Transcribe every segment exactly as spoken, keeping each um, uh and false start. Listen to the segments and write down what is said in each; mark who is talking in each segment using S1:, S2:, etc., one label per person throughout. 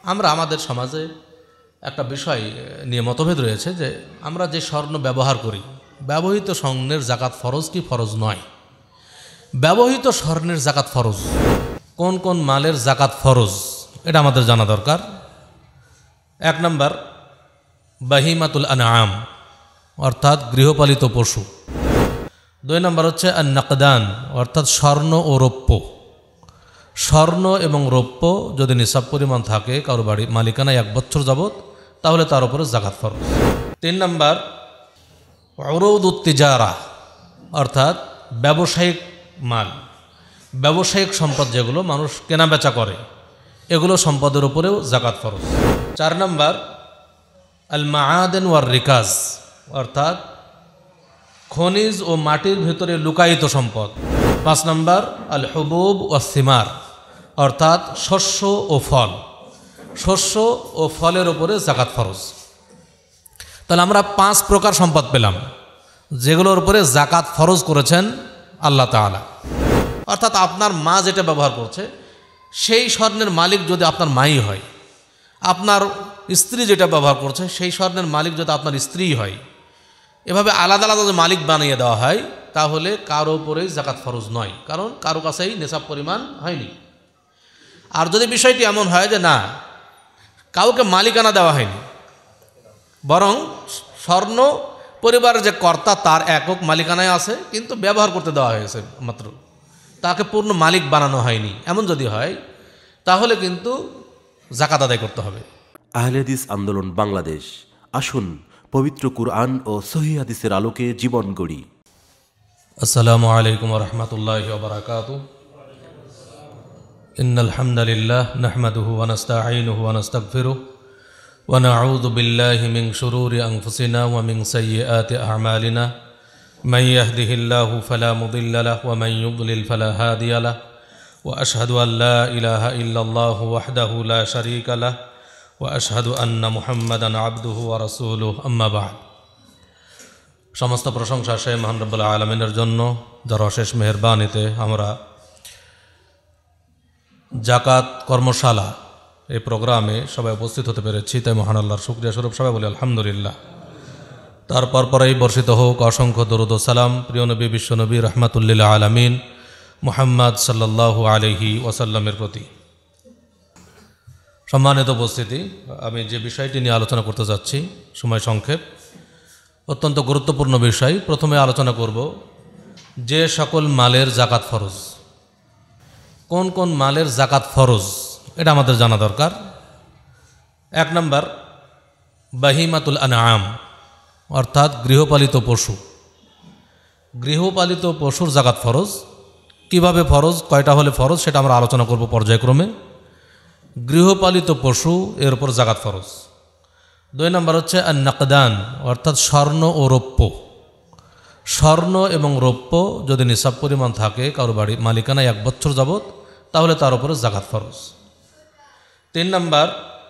S1: আমরা আমাদের সমাজে একটা বিষয় নিয়ে মতভেদ রয়েছে যে আমরা যে স্বর্ণ ব্যবহার করি, ব্যবহৃত স্বর্ণের জাকাত ফরজ কি ফরজ নয়। ব্যবহৃত স্বর্ণের জাকাত ফরজ। কোন কোন মালের জাকাত ফরজ এটা আমাদের জানা দরকার। এক নম্বর বাহিমাতুল আনআম, অর্থাৎ গৃহপালিত পশু। দুই নম্বর হচ্ছে আন-নাকদান, অর্থাৎ স্বর্ণ ও রৌপ্য। স্বর্ণ এবং রৌপ্য যদি নিসাব পরিমাণ থাকে কারো বাড়ি মালিকানায় এক বছর যাবত, তাহলে তার উপরে জাকাত ফরজ। তিন নম্বর উরুদুত তিজারা, অর্থাৎ ব্যবসায়িক মাল, ব্যবসায়িক সম্পদ যেগুলো মানুষ কেনাবেচা করে, এগুলো সম্পদের উপরেও জাকাত ফরজ। চার নম্বর আল মাআদেন ওয়ার রিকাজ, অর্থাৎ খনিজ ও মাটির ভেতরে লুকায়িত সম্পদ। পাঁচ নম্বর আল হুবুব ওয়াস সিমার, অর্থাৎ শস্য ও ফল। শস্য ও ফলের উপরে জাকাত ফরজ। তাহলে আমরা পাঁচ প্রকার সম্পদ পেলাম যেগুলোর উপরে জাকাত ফরজ করেছেন আল্লাহ তাআলা। অর্থাৎ আপনার মা যেটা ব্যবহার করছে সেই স্বর্ণের মালিক যদি আপনার মাই হয়, আপনার স্ত্রী যেটা ব্যবহার করছে সেই স্বর্ণের মালিক যদি আপনার স্ত্রী হয়, এভাবে আলাদা আলাদা যদি মালিক বানিয়ে দেওয়া হয় তাহলে কারো উপরেই জাকাত ফরজ নয়, কারণ কারো কাছেই নেশাব পরিমাণ হয়নি। আর যদি বিষয়টি এমন হয় যে না, কাউকে মালিকানা দেওয়া হয়নি, বরং স্বর্ণ পরিবারের যে কর্তা তার একক মালিকানায় আছে, কিন্তু ব্যবহার করতে দেওয়া হয়েছে মাত্র, তাকে পূর্ণ মালিক বানানো হয়নি, এমন যদি হয় তাহলে কিন্তু জাকাত আদায় করতে হবে।
S2: আহলে হাদিস আন্দোলন বাংলাদেশ, আসুন পবিত্র কুরআন ও সহিহ হাদিসের আলোকে জীবন গড়ি।
S1: আসসালামু আলাইকুম ওয়া রাহমাতুল্লাহি ওয়া বারাকাতুহু। ইন্নাল হামদালিল্লাহ নাহমাদুহু ওয়া নাস্তাঈনুহু ওয়া নাস্তাগফিরুহু ওয়া নাউযু বিল্লাহি মিন শুরুরি আনফুসিনা ওয়া মিন সাইয়্যাতি আ'মালিনা। মান ইয়াহদিহিল্লাহু ফালা মুদিল্লা লাহু ওয়া মান ইউদ্লিল ফালা হাদিয়া লাহু ওয়া আশহাদু আল লা ইলাহা ইল্লাল্লাহু ওয়াহদাহু লা শারীকা লাহু ওয়া আশহাদু আন্না মুহাম্মাদান আবদুহু ওয়া রাসূলুহু, আম্মা বা'দ। সমস্ত প্রশংসা সেই মহান রব্বুল আলামিনের জন্য, যার অশেষ মেহেরবানিতে আমরা জাকাত কর্মশালা এই প্রোগ্রামে সবাই উপস্থিত হতে পেরেছি, তাই মহান আল্লাহর শুকরিয়া স্বরূপ সবাই বলি আলহামদুলিল্লাহ। তারপর পরেই বর্ষিত হোক অসংখ্য দরুদ ও সালাম প্রিয় নবী বিশ্বনবী রাহমাতুল আলামিন মুহাম্মদ সাল্লাল্লাহু আলাইহি ওয়াসাল্লামের প্রতি। সম্মানিত উপস্থিতি, আমি যে বিষয়টি নিয়ে আলোচনা করতে যাচ্ছি, সময় সংক্ষেপ, অত্যন্ত গুরুত্বপূর্ণ বিষয়। প্রথমে আলোচনা করব যে সকল মালের জাকাত ফরজ। কোন কোন মালের জাকাত ফরজ এটা আমাদের জানা দরকার। এক নম্বর বাহিমাতুল আনআম, অর্থাৎ গৃহপালিত পশু। গৃহপালিত পশুর জাকাত ফরজ। কিভাবে ফরজ, কয়টা হলে ফরজ, সেটা আমরা আলোচনা করব পর্যায়ক্রমে। গৃহপালিত পশু এর উপর জাকাত ফরজ। দুই নম্বর হচ্ছে আন-নাকদান, অর্থাৎ স্বর্ণ ও রৌপ্য। স্বর্ণ এবং রৌপ্য যদি নিসাব পরিমাণ থাকে কারো বাড়ি মালিকানায় এক বছর যাবত, তাহলে তার উপরে জাকাত ফরজ। তিন নম্বর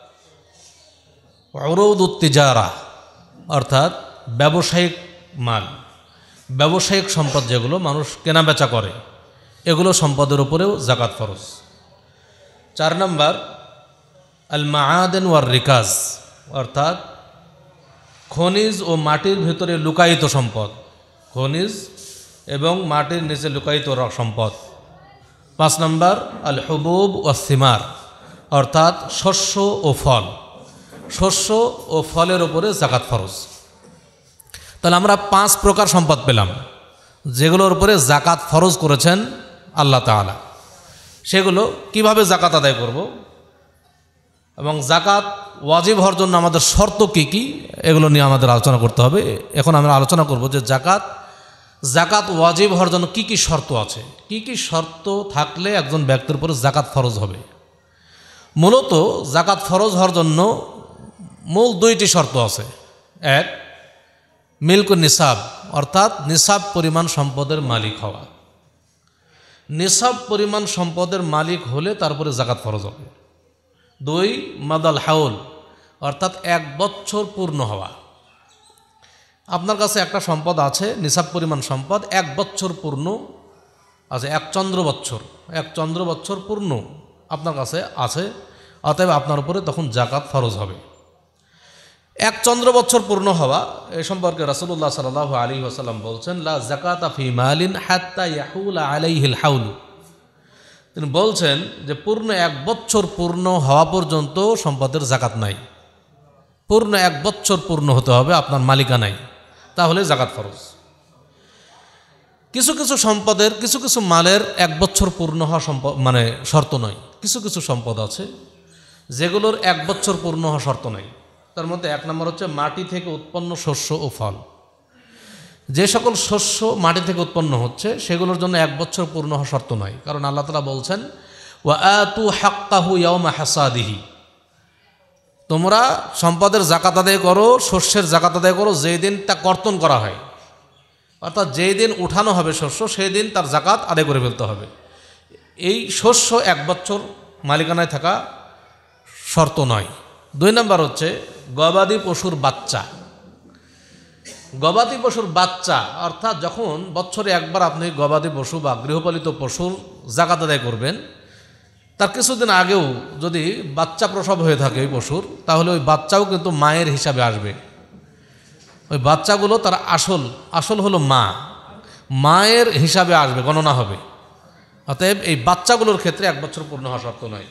S1: উরুদুত তিজারা, অর্থাৎ ব্যবসায়িক মাল, ব্যবসায়িক সম্পদ যেগুলো মানুষ কেনাবেচা করে, এগুলো সম্পদের উপরেও জাকাত ফরজ। চার নম্বর আল মাআদেন ওয়ার রিকাজ, অর্থাৎ খনিজ ও মাটির ভেতরে লুকায়িত সম্পদ, খনিজ এবং মাটির নিচে লুকায়িত সম্পদ। পাঁচ নম্বর আল হুবুব ওয়াস সিমার, অর্থাৎ শস্য ও ফল। শস্য ও ফলের উপরে জাকাত ফরজ। তাহলে আমরা পাঁচ প্রকার সম্পদ পেলাম যেগুলোর উপরে জাকাত ফরজ করেছেন আল্লাহ তাআলা। সেগুলো কিভাবে জাকাত আদায় করব এবং জাকাত ওয়াজিব হওয়ার জন্য আমাদের শর্ত কী কী, এগুলো নিয়ে আমাদের আলোচনা করতে হবে। এখন আমরা আলোচনা করব যে জাকাত জাকাত ওয়াজিব হওয়ার জন্য কী কী শর্ত আছে, কী কী শর্ত থাকলে একজন ব্যক্তির উপরে জাকাত ফরজ হবে। মূলত জাকাত ফরজ হওয়ার জন্য মূল দুইটি শর্ত আছে। এক, মিল্ক নিসাব, অর্থাৎ নিসাব পরিমাণ সম্পদের মালিক হওয়া। নিসাব পরিমাণ সম্পদের মালিক হলে তারপরে জাকাত ফরজ হবে। দুই, মাদাল হাউল, অর্থাৎ এক বছর পূর্ণ হওয়া। আপনার কাছে একটা সম্পদ আছে, নিসাব পরিমাণ সম্পদ, এক বছর পূর্ণ আছে, এক চন্দ্র বছর, এক চন্দ্র বছর পূর্ণ আপনার কাছে আছে, অতএব আপনার উপরে তখন জাকাত ফরজ হবে। এক চন্দ্র বছর পূর্ণ হওয়া এ সম্পর্কে রাসূলুল্লাহ সাল্লাল্লাহু আলাইহি ওয়াসাল্লাম বলছেন, লা যাকাতা ফি মালিন হাত্তা ইয়াহুলা আলাইহিল হাউলু। তিনি বলছেন যে পূর্ণ এক বছর পূর্ণ হওয়া পর্যন্ত সম্পদের জাকাত নাই। পূর্ণ এক বছর পূর্ণ হতে হবে আপনার মালিকানায়, তাহলে জাকাত ফরজ। কিছু কিছু সম্পদের কিছু কিছু মালের এক বছর পূর্ণ হওয়া সম্পদ মানে শর্ত নয়। কিছু কিছু সম্পদ আছে যেগুলোর এক বছর পূর্ণ হওয়া শর্ত নাই। তার মধ্যে এক নম্বর হচ্ছে মাটি থেকে উৎপন্ন শস্য ও ফল। যে সকল শস্য মাটি থেকে উৎপন্ন হচ্ছে সেগুলোর জন্য এক বছর পূর্ণ হওয়া শর্ত নয়, কারণ আল্লাহ তাআলা বলছেন ওয়া আতু হাক্কাহু ইয়াওমা হাসাদিহি, তোমরা সম্পদের জাকাত আদায় করো, শস্যের জাকাত আদায় করো যেই দিন তা কর্তন করা হয়, অর্থাৎ যেই দিন উঠানো হবে শস্য সেই দিন তার জাকাত আদায় করে ফেলতে হবে। এই শস্য এক বছর মালিকানায় থাকা শর্ত নয়। দুই নম্বর হচ্ছে গবাদি পশুর বাচ্চা। গবাদি পশুর বাচ্চা অর্থাৎ যখন বছরে একবার আপনি গবাদি পশু বা গৃহপালিত পশুর জাকাত আদায় করবেন, তার কিছুদিন আগেও যদি বাচ্চা প্রসব হয়ে থাকে ওই পশুর, তাহলে ওই বাচ্চাও কিন্তু মায়ের হিসাবে আসবে। ওই বাচ্চাগুলো তার আসল আসল হলো মা, মায়ের হিসাবে আসবে, গণনা হবে। অতএব এই বাচ্চাগুলোর ক্ষেত্রে এক বছর পূর্ণ হওয়া শর্ত নয়।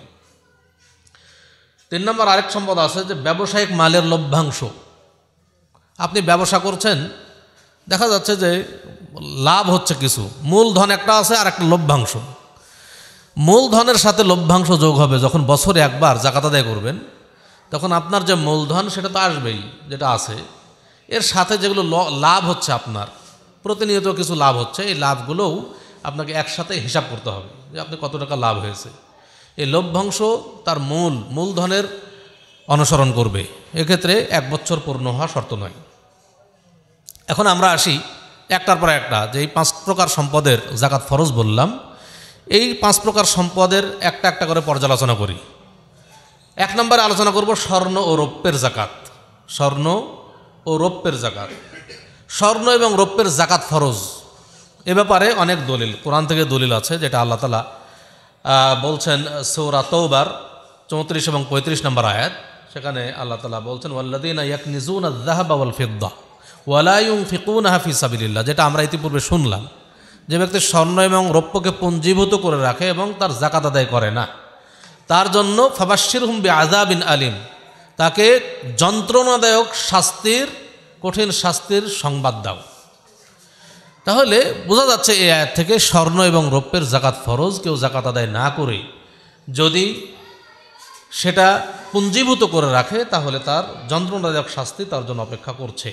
S1: তিন নম্বর আরেক সম্পদ আছে যে ব্যবসায়িক মালের লভ্যাংশ। আপনি ব্যবসা করছেন, দেখা যাচ্ছে যে লাভ হচ্ছে কিছু, মূলধন একটা আছে আর একটা লভ্যাংশ। মূলধনের সাথে লভ্যাংশ যোগ হবে যখন বছরে একবার জাকাত আদায় করবেন, তখন আপনার যে মূলধন সেটা তো আসবেই, যেটা আছে এর সাথে যেগুলো লাভ হচ্ছে আপনার প্রতিনিয়ত কিছু লাভ হচ্ছে, এই লাভগুলোও আপনাকে একসাথে হিসাব করতে হবে যে আপনি কত টাকা লাভ হয়েছে। এই লভ্যাংশ তার মূল মূলধনের অনুসরণ করবে, এক্ষেত্রে এক বছর পূর্ণ হওয়া শর্ত নয়। এখন আমরা আসি একটার পর একটা, যে এই পাঁচ প্রকার সম্পদের জাকাত ফরজ বললাম, এই পাঁচ প্রকার সম্পদের একটা একটা করে পর্যালোচনা করি। এক নম্বরে আলোচনা করব স্বর্ণ ও রৌপ্যের জাকাত। স্বর্ণ ও রৌপ্যের জাকাত। স্বর্ণ এবং রৌপ্যের জাকাত ফরজ, এ ব্যাপারে অনেক দলিল, কোরআন থেকে দলিল আছে, যেটা আল্লাহ তাআলা বলছেন সূরা তাওবার চৌত্রিশ এবং পঁয়ত্রিশ নম্বর আয়াত। সেখানে আল্লাহ তাআলা বলছেন ওয়াল্লাযীনা ইয়াকনিজুনা আয-যাহাবা ওয়াল ফিদ্দা ওয়া লা ইউনফিকুনাহা ফি সাবিলিল্লাহ, যেটা আমরা ইতিপূর্বে শুনলাম। যে ব্যক্তি স্বর্ণ এবং রৌপ্যকে পুঞ্জীভূত করে রাখে এবং তার জাকাত আদায় করে না, তার জন্য ফাবাশশিরহুম বিআযাবিন আলিম, তাকে যন্ত্রণাদায়ক শাস্তির, কঠিন শাস্তির সংবাদ দাও। তাহলে বোঝা যাচ্ছে এই আয়াত থেকে স্বর্ণ এবং রৌপ্যের জাকাত ফরজ। কেউ জাকাত আদায় না করে যদি সেটা পুঞ্জীভূত করে রাখে তাহলে তার যন্ত্রণাদায়ক শাস্তি তার জন্য অপেক্ষা করছে।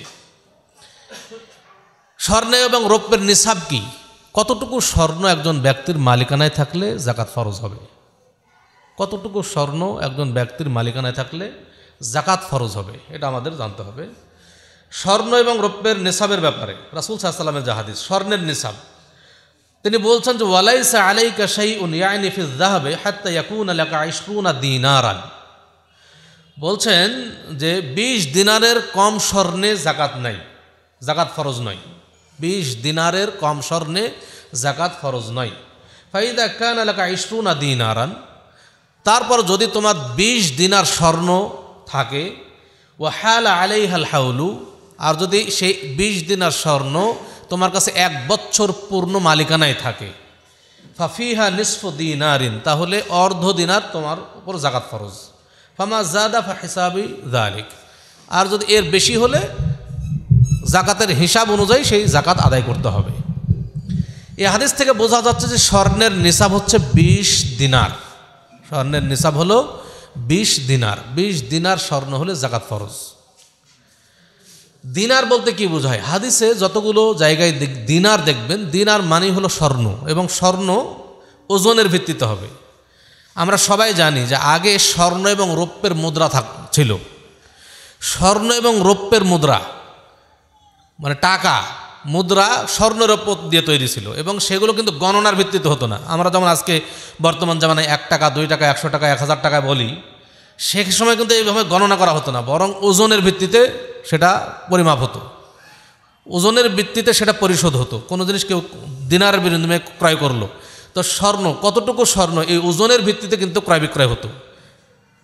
S1: স্বর্ণ এবং রৌপ্যের নিসাব কি? কতটুকু স্বর্ণ একজন ব্যক্তির মালিকানায় থাকলে জাকাত ফরজ হবে? কতটুকু স্বর্ণ একজন ব্যক্তির মালিকানায় থাকলে জাকাত ফরজ হবে, এটা আমাদের জানতে হবে। স্বর্ণ এবং রৌপ্যের নিসাবের ব্যাপারে রাসূল সাল্লাল্লাহু আলাইহি ওয়াসাল্লামের যে হাদিস, স্বর্ণের নিসাব, তিনি বলছেন যে ওয়ালাইসা আলাইকা শাইউন ইয়ানি ফিয যাহাবি হাত্তা ইয়াকুনা লাকা ইশরুনা দিনারান। বলছেন যে বিশ দিনারের কম স্বর্ণে জাকাত নাই, জাকাত ফরজ নয়। বিশ দিনারের কম স্বর্ণে জাকাত ফরজ নয়। ফাইদা কানা লাকা ইশরুনা দিনারান, তারপর যদি তোমার বিশ দিনার স্বর্ণ থাকে, ওয়া হালা আলাইহাল হাউলু, আর যদি সেই বিশ দিনার স্বর্ণ তোমার কাছে এক বছর পূর্ণ মালিকানায় থাকে, ফাফিহা নিসফু দিনারিন, তাহলে অর্ধ দিনার তোমার উপর জাকাত ফরজ। ফামা জাদা ফাহিসাবি যালিক, আর যদি এর বেশি হলে জাকাতের হিসাব অনুযায়ী সেই জাকাত আদায় করতে হবে। এই হাদিস থেকে বোঝা যাচ্ছে যে স্বর্ণের নিসাব হচ্ছে বিশ দিনার। স্বর্ণের নিসাব হলো বিশ দিনার। বিশ দিনার স্বর্ণ হলে জাকাত ফরজ। দিনার বলতে কি বোঝায়? হাদিসে যতগুলো জায়গায় দিনার দেখবেন, দিনার মানে হলো স্বর্ণ, এবং স্বর্ণ ওজনের ভিত্তিতে হবে। আমরা সবাই জানি যে আগে স্বর্ণ এবং রৌপ্যের মুদ্রা থাক ছিল। স্বর্ণ এবং রৌপ্যের মুদ্রা মানে টাকা, মুদ্রা স্বর্ণ রৌপ্য দিয়ে তৈরি ছিল, এবং সেগুলো কিন্তু গণনার ভিত্তিতে হতো না। আমরা যেমন আজকে বর্তমান জামানায় এক টাকা, দুই টাকা, একশো টাকা, এক হাজার টাকা বলি, সে সময় কিন্তু এইভাবে গণনা করা হতো না, বরং ওজনের ভিত্তিতে সেটা পরিমাপ হতো, ওজনের ভিত্তিতে সেটা পরিশোধ হতো। কোনো জিনিস কেউ দিনারের বিনিময়ে ক্রয় করলো, তো স্বর্ণ কতটুকু স্বর্ণ এই ওজনের ভিত্তিতে কিন্তু ক্রয় বিক্রয় হতো।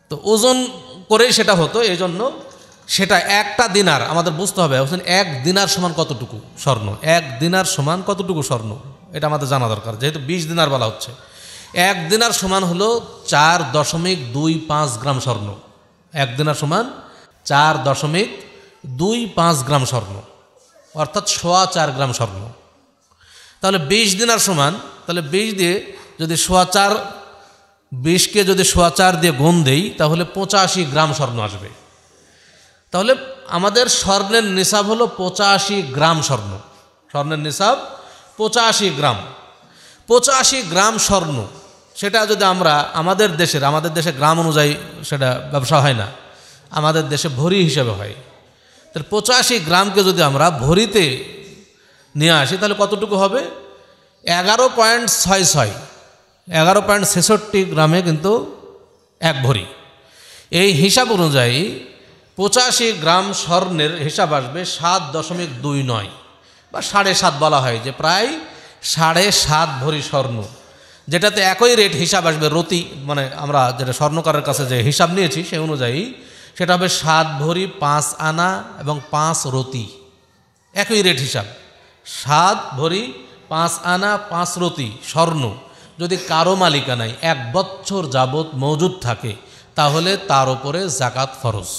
S1: তো ওজন করেই সেটা হতো, এই জন্য সেটা একটা দিনার আমাদের বুঝতে হবে এক দিনার সমান কতটুকু স্বর্ণ, এক দিনার সমান কতটুকু স্বর্ণ এটা আমাদের জানা দরকার। যেহেতু বিশ দিনার বলা হচ্ছে, এক দিনার সমান হলো চার দশমিক দুই পাঁচ গ্রাম স্বর্ণ। এক দিনার সমান চার দশমিক দুই পাঁচ গ্রাম স্বর্ণ, অর্থাৎ সোয়া চার গ্রাম স্বর্ণ। তাহলে বিশ দিনার সমান, তাহলে বিশ দিয়ে যদি সোয়া চার, বিশকে যদি সোয়া চার দিয়ে গুণ দেই তাহলে পঁচাশি গ্রাম স্বর্ণ আসবে। তাহলে আমাদের স্বর্ণের নিসাব হলো পঁচাশি গ্রাম স্বর্ণ। স্বর্ণের নিসাব পঁচাশি গ্রাম। পঁচাশি গ্রাম স্বর্ণ, সেটা যদি আমরা আমাদের দেশের আমাদের দেশে গ্রাম অনুযায়ী সেটা ব্যবসা হয় না, আমাদের দেশে ভরি হিসেবে হয়। তাহলে পঁচাশি গ্রামকে যদি আমরা ভরিতে নিয়ে আসি তাহলে কতটুকু হবে? এগারো পয়েন্ট ছয় ছয় এগারো পয়েন্ট ছেষট্টি গ্রামে কিন্তু এক ভরি। এই হিসাব অনুযায়ী পঁচাশি গ্রাম স্বর্ণের হিসাব আসবে সাত দশমিক দুই নয় বা সাড়ে সাত বলা হয়, যে প্রায় সাড়ে সাত ভরি স্বর্ণ, যেটাতে একই রেট হিসাব আসবে রতি, মানে আমরা যেটা স্বর্ণকারের কাছে যে হিসাব নিয়েছি সেই অনুযায়ী সেটা হবে সাত ভরি পাঁচ আনা এবং পাঁচ রতি, একই রেট হিসাব। সাত ভরি পাঁচ আনা পাঁচ রতি স্বর্ণ যদি কারো মালিকানায় এক বছর যাবৎ মজুদ থাকে তাহলে তার উপরে জাকাত ফরজ।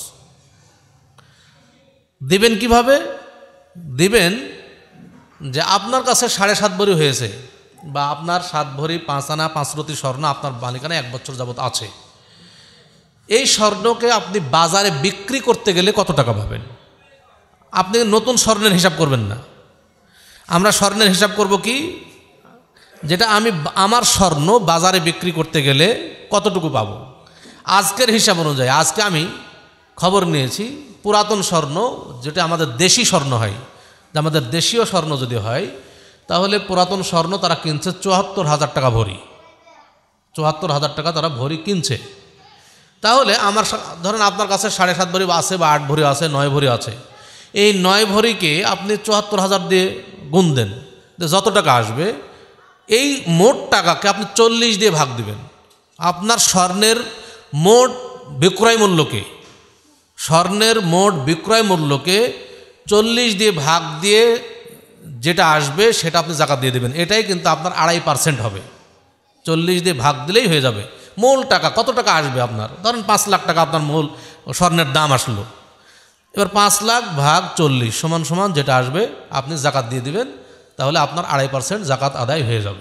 S1: দিবেন কিভাবে? দিবেন যে আপনার কাছে সাড়ে সাত ভরি হয়েছে বা আপনার সাত ভরি পাঁচ আনা পাঁচ রতি স্বর্ণ আপনার মালিকানায় এক বছর যাবৎ আছে। এই স্বর্ণকে আপনি বাজারে বিক্রি করতে গেলে কত টাকা পাবেন? আপনি নতুন স্বর্ণের হিসাব করবেন না, আমরা স্বর্ণের হিসাব করব কি, যেটা আমি আমার স্বর্ণ বাজারে বিক্রি করতে গেলে কতটুকু পাবো আজকের হিসাব অনুযায়ী। আজকে আমি খবর নিয়েছি পুরাতন স্বর্ণ, যেটা আমাদের দেশি স্বর্ণ হয়, যে আমাদের দেশীয় স্বর্ণ যদি হয় তাহলে পুরাতন স্বর্ণ তারা কিনছে চুয়াত্তর হাজার টাকা ভরি, চুয়াত্তর হাজার টাকা তারা ভরি কিনছে। তাহলে আমার ধরেন আপনার কাছে সাড়ে সাত ভরি আছে বা আট ভরি আছে, নয় ভরি আছে, এই নয় ভরিকে আপনি চুয়াত্তর হাজার দিয়ে গুণ দেন, যত টাকা আসবে এই মোট টাকাকে আপনি চল্লিশ দিয়ে ভাগ দিবেন। আপনার স্বর্ণের মোট বিক্রয় মূল্যকে স্বর্ণের মোট বিক্রয় মূল্যকে চল্লিশ দিয়ে ভাগ দিয়ে যেটা আসবে সেটা আপনি জাকাত দিয়ে দেবেন। এটাই কিন্তু আপনার আড়াই পার্সেন্ট হবে। চল্লিশ দিয়ে ভাগ দিলেই হয়ে যাবে। মূল টাকা কত টাকা আসবে আপনার, ধরেন পাঁচ লাখ টাকা আপনার মূল স্বর্ণের দাম আসলো, এবার পাঁচ লাখ ভাগ চল্লিশ সমান সমান যেটা আসবে আপনি জাকাত দিয়ে দিবেন, তাহলে আপনার আড়াই পার্সেন্ট জাকাত আদায় হয়ে যাবে।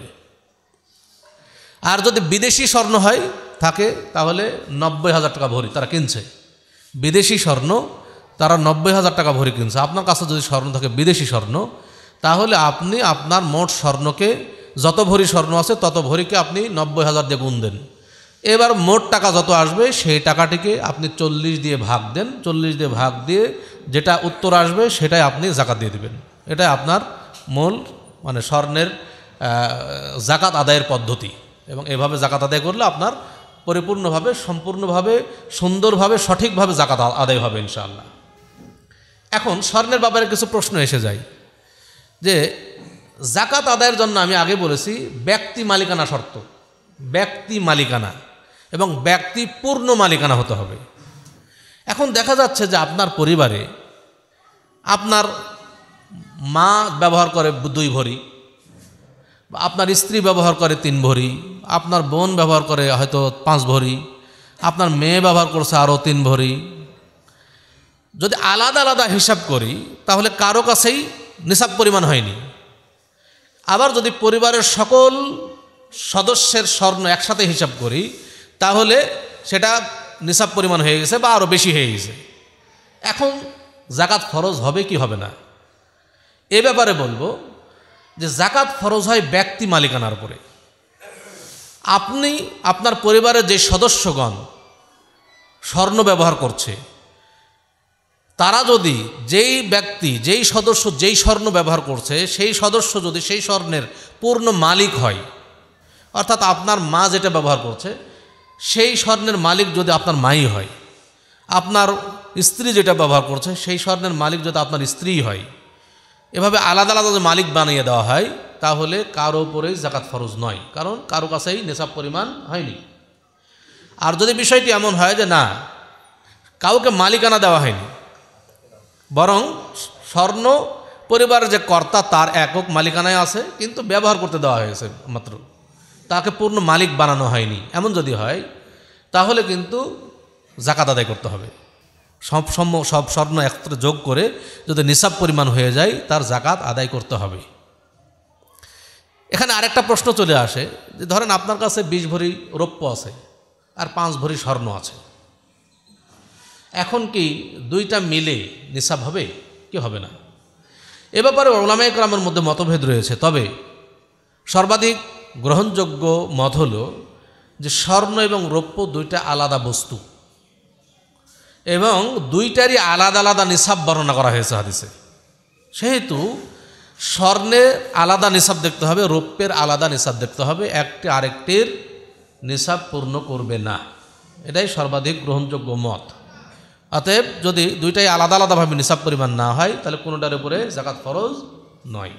S1: আর যদি বিদেশি স্বর্ণ হয় থাকে তাহলে নব্বই হাজার টাকা ভরি তারা কিনছে, বিদেশি স্বর্ণ তারা নব্বই হাজার টাকা ভরি কিনছে। আপনার কাছে যদি স্বর্ণ থাকে বিদেশি স্বর্ণ, তাহলে আপনি আপনার মোট স্বর্ণকে যত ভরি স্বর্ণ আছে তত ভরিকে আপনি নব্বই হাজার দিয়ে গুণ দেন। এবার মোট টাকা যত আসবে সেই টাকাটিকে আপনি চল্লিশ দিয়ে ভাগ দেন, চল্লিশ দিয়ে ভাগ দিয়ে যেটা উত্তর আসবে সেটাই আপনি জাকাত দিয়ে দেবেন। এটাই আপনার মূল মানে স্বর্ণের জাকাত আদায়ের পদ্ধতি। এবং এভাবে জাকাত আদায় করলে আপনার পরিপূর্ণভাবে সম্পূর্ণভাবে সুন্দরভাবে সঠিকভাবে জাকাত আদায় হবে ইনশাআল্লাহ। এখন স্বর্ণের ব্যাপারে কিছু প্রশ্ন এসে যায় যে জাকাত আদায়ের জন্য আমি আগে বলেছি ব্যক্তি মালিকানা শর্ত, ব্যক্তি মালিকানা এবং ব্যক্তি পূর্ণ মালিকানা হতে হবে। এখন দেখা যাচ্ছে যে আপনার পরিবারে আপনার মা ব্যবহার করে দুই ভরি, আপনার স্ত্রী ব্যবহার করে তিন ভরি, আপনার বোন ব্যবহার করে হয়তো পাঁচ ভরি, আপনার মেয়ে ব্যবহার করছে আরও তিন ভরি। যদি আলাদা আলাদা হিসাব করি তাহলে কারো কাছেই নিসাব পরিমাণ হয়নি। আবার যদি পরিবারের সকল সদস্যের স্বর্ণ একসাথে হিসাব করি তাহলে সেটা নিসাব পরিমাণ হয়ে গেছে বা আরও বেশি হয়ে গেছে। এখন জাকাত ফরজ হবে কি হবে না এ ব্যাপারে বলবো যে জাকাত ফরজ হয় ব্যক্তি মালিকানার উপরে। আপনি আপনার পরিবারের যে সদস্যগণ স্বর্ণ ব্যবহার করছে তারা যদি যেই ব্যক্তি যেই সদস্য যেই স্বর্ণ ব্যবহার করছে সেই সদস্য যদি সেই স্বর্ণের পূর্ণ মালিক হয়, অর্থাৎ আপনার মা যেটা ব্যবহার করছে সেই স্বর্ণের মালিক যদি আপনার মাই হয়, আপনার স্ত্রী যেটা ব্যবহার করছে সেই স্বর্ণের মালিক যদি আপনার স্ত্রী হয়, এভাবে আলাদা আলাদা যদি মালিক বানিয়ে দেওয়া হয় তাহলে কারো উপরেই জাকাত ফরজ নয়, কারণ কারো কাছেই নেশাব পরিমাণ হয়নি। আর যদি বিষয়টি এমন হয় যে না, কাউকে মালিকানা দেওয়া হয়নি, বরং স্বর্ণ পরিবারের যে কর্তা তার একক মালিকানায় আছে, কিন্তু ব্যবহার করতে দেওয়া হয়েছে মাত্র, তাকে পূর্ণ মালিক বানানো হয়নি, এমন যদি হয় তাহলে কিন্তু জাকাত আদায় করতে হবে। সব সম সব স্বর্ণ একত্রে যোগ করে যদি নিসাব পরিমাণ হয়ে যায় তার জাকাত আদায় করতে হবে। এখানে আরেকটা প্রশ্ন চলে আসে যে ধরেন আপনার কাছে বিশ ভরি রৌপ্য আছে আর পাঁচ ভরি স্বর্ণ আছে, এখন কি দুইটা মিলে নিসাব হবে কি হবে না? এ ব্যাপারে উলামায়ে কেরামের মধ্যে মতভেদ রয়েছে। তবে সর্বাধিক গ্রহণযোগ্য মত হল যে স্বর্ণ এবং রৌপ্য দুইটা আলাদা বস্তু এবং দুইটারই আলাদা আলাদা নিসাব বর্ণনা করা হয়েছে হাদিসে। সেহেতু স্বর্ণের আলাদা নিসাব দেখতে হবে, রৌপ্যের আলাদা নিসাব দেখতে হবে, একটি আরেকটির নিসাব পূর্ণ করবে না, এটাই সর্বাধিক গ্রহণযোগ্য মত। অতএব যদি দুইটাই আলাদা আলাদাভাবে নিসাব পরিমাণ না হয় তাহলে কোনোটার উপরে জাকাত ফরজ নয়।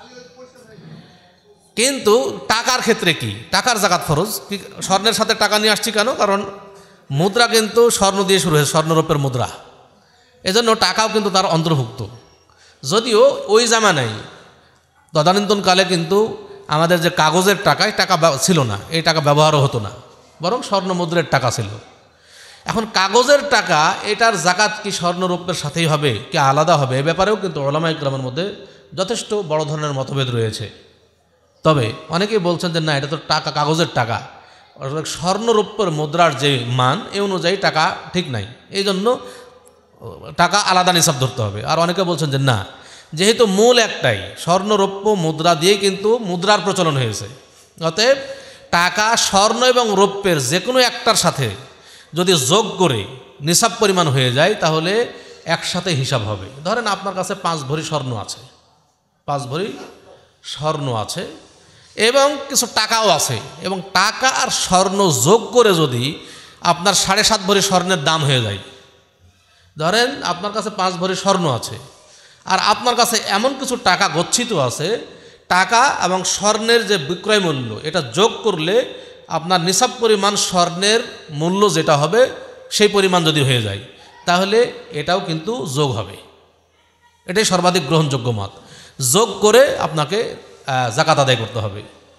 S1: কিন্তু টাকার ক্ষেত্রে কি? টাকার জাকাত ফরজ। স্বর্ণের সাথে টাকা নিয়ে আসছি কেন? কারণ মুদ্রা কিন্তু স্বর্ণ দিয়ে শুরু হয়েছে, স্বর্ণরূপের মুদ্রা, এজন্য টাকাও কিন্তু তার অন্তর্ভুক্ত। যদিও ওই জামানায় তদানীন্তনকালে কিন্তু আমাদের যে কাগজের টাকায় টাকা ছিল না, এই টাকা ব্যবহারও হতো না, বরং স্বর্ণ মুদ্রের টাকা ছিল। এখন কাগজের টাকা, এটার জাকাত কি স্বর্ণরূপের সাথেই হবে কি আলাদা হবে? এ ব্যাপারেও কিন্তু উলামায়ে কেরামের মধ্যে যথেষ্ট বড় ধরনের মতভেদ রয়েছে। তবে অনেকেই বলছেন যে না, এটা তো টাকা, কাগজের টাকা, স্বর্ণরূপের মুদ্রার যে মান এ অনুযায়ী টাকা ঠিক নাই, এই জন্য টাকা আলাদা নিসাব ধরতে হবে। আর অনেকে বলছেন যে না, যেহেতু মূল একটাই, স্বর্ণরৌপ্য মুদ্রা দিয়ে কিন্তু মুদ্রার প্রচলন হয়েছে, অতএব টাকা স্বর্ণ এবং রৌপ্যের যে কোনো একটার সাথে যদি যোগ করে নিসাব পরিমাণ হয়ে যায় তাহলে একসাথে হিসাব হবে। ধরেন আপনার কাছে পাঁচ ভরি স্বর্ণ আছে, পাঁচ ভরি স্বর্ণ আছে এবং কিছু টাকাও আছে, এবং টাকা আর স্বর্ণ যোগ করে যদি আপনার সাড়ে সাত ভরি স্বর্ণের দাম হয়ে যায়, ধরেন আপনার কাছে পাঁচ ভরি স্বর্ণ আছে আর আপনার কাছে এমন কিছু টাকা গচ্ছিত আছে, টাকা এবং স্বর্ণের যে বিক্রয় মূল্য এটা যোগ করলে আপনার নিসাব পরিমাণ স্বর্ণের মূল্য যেটা হবে সেই পরিমাণ যদি হয়ে যায় তাহলে এটাও কিন্তু যোগ হবে। এটাই সর্বাধিক গ্রহণযোগ্য মত। যোগ করে আপনাকে জাকাত আদায় করতে হবে।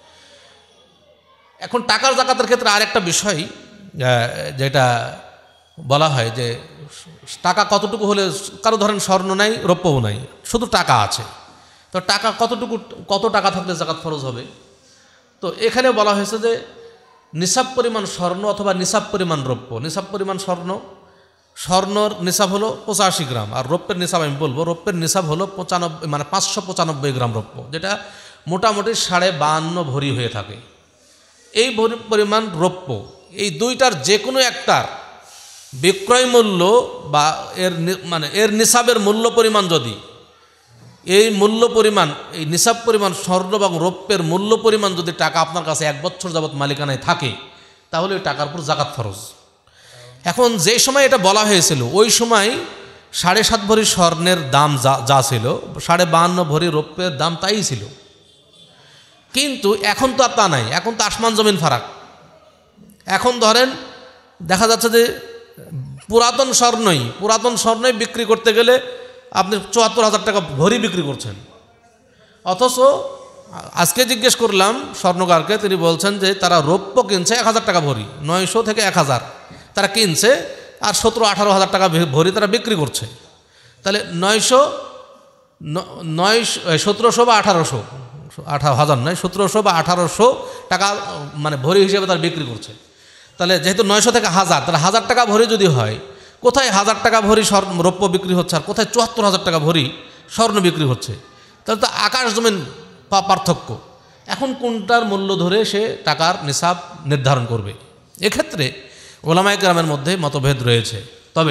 S1: এখন টাকার জাকাতের ক্ষেত্রে আরেকটা বিষয় যেটা বলা হয় যে টাকা কতটুকু হলে, কারো ধরেন স্বর্ণ নাই, রৌপ্যও নাই, শুধু টাকা আছে, তো টাকা কতটুকু, কত টাকা থাকলে জাকাত ফরজ হবে? তো এখানে বলা হয়েছে যে নিসাব পরিমাণ স্বর্ণ অথবা নিসাব পরিমাণ রৌপ্য। নিসাব পরিমাণ স্বর্ণ, স্বর্ণর নিসাব হলো পঁচাশি গ্রাম, আর রৌপ্যের নিসাব আমি বলবো, রৌপ্যের নিসাব হলো পঁচানব্বই মানে পাঁচশো পঁচানব্বই গ্রাম রৌপ্য, যেটা মোটামুটি সাড়ে বাহান্ন ভরি হয়ে থাকে। এই ভরি পরিমাণ রৌপ্য, এই দুইটার যে কোনো একটার বিক্রয় মূল্য বা এর মানে এর নিসাবের মূল্য পরিমাণ যদি, এই মূল্য পরিমাণ, এই নিসাব পরিমাণ স্বর্ণ এবং রৌপ্যের মূল্য পরিমাণ যদি টাকা আপনার কাছে এক বছর যাবৎ মালিকানায় থাকে তাহলে ওই টাকার উপর জাকাত ফরজ। এখন যে সময় এটা বলা হয়েছিল ওই সময় সাড়ে সাত ভরি স্বর্ণের দাম যা যা ছিল, সাড়ে বাহান্ন ভরি রৌপ্যের দাম তাই ছিল। কিন্তু এখন তো আর তা নাই, এখন তো আসমান জমিন ফারাক। এখন ধরেন দেখা যাচ্ছে যে পুরাতন স্বর্ণই পুরাতন স্বর্ণই বিক্রি করতে গেলে আপনি চুয়াত্তর হাজার টাকা ভরি বিক্রি করছেন, অথচ আজকে জিজ্ঞেস করলাম স্বর্ণকারকে, তিনি বলছেন যে তারা রৌপ্য কিনছে এক হাজার টাকা ভরি, নয়শো থেকে এক হাজার তারা কিনছে, আর সতেরো আঠারো হাজার টাকা ভরি তারা বিক্রি করছে। তাহলে নয়শো নয় সতেরোশো বা আঠারোশো আঠারো হাজার নয় সতেরোশো বা আঠারোশো টাকা মানে ভরি হিসেবে তারা বিক্রি করছে। তাহলে যেহেতু নয়শো থেকে হাজার, তাহলে হাজার টাকা ভরি যদি হয়, কোথায় হাজার টাকা ভরি স্বর্ণ রৌপ্য বিক্রি হচ্ছে আর কোথায় চুয়াত্তর হাজার টাকা ভরি স্বর্ণ বিক্রি হচ্ছে? তাহলে তো আকাশ জমিন পার্থক্য। এখন কোনটার মূল্য ধরে সে টাকার নিসাব নির্ধারণ করবে? এক্ষেত্রে ওলামায়ে কেরামের মধ্যে মতভেদ রয়েছে। তবে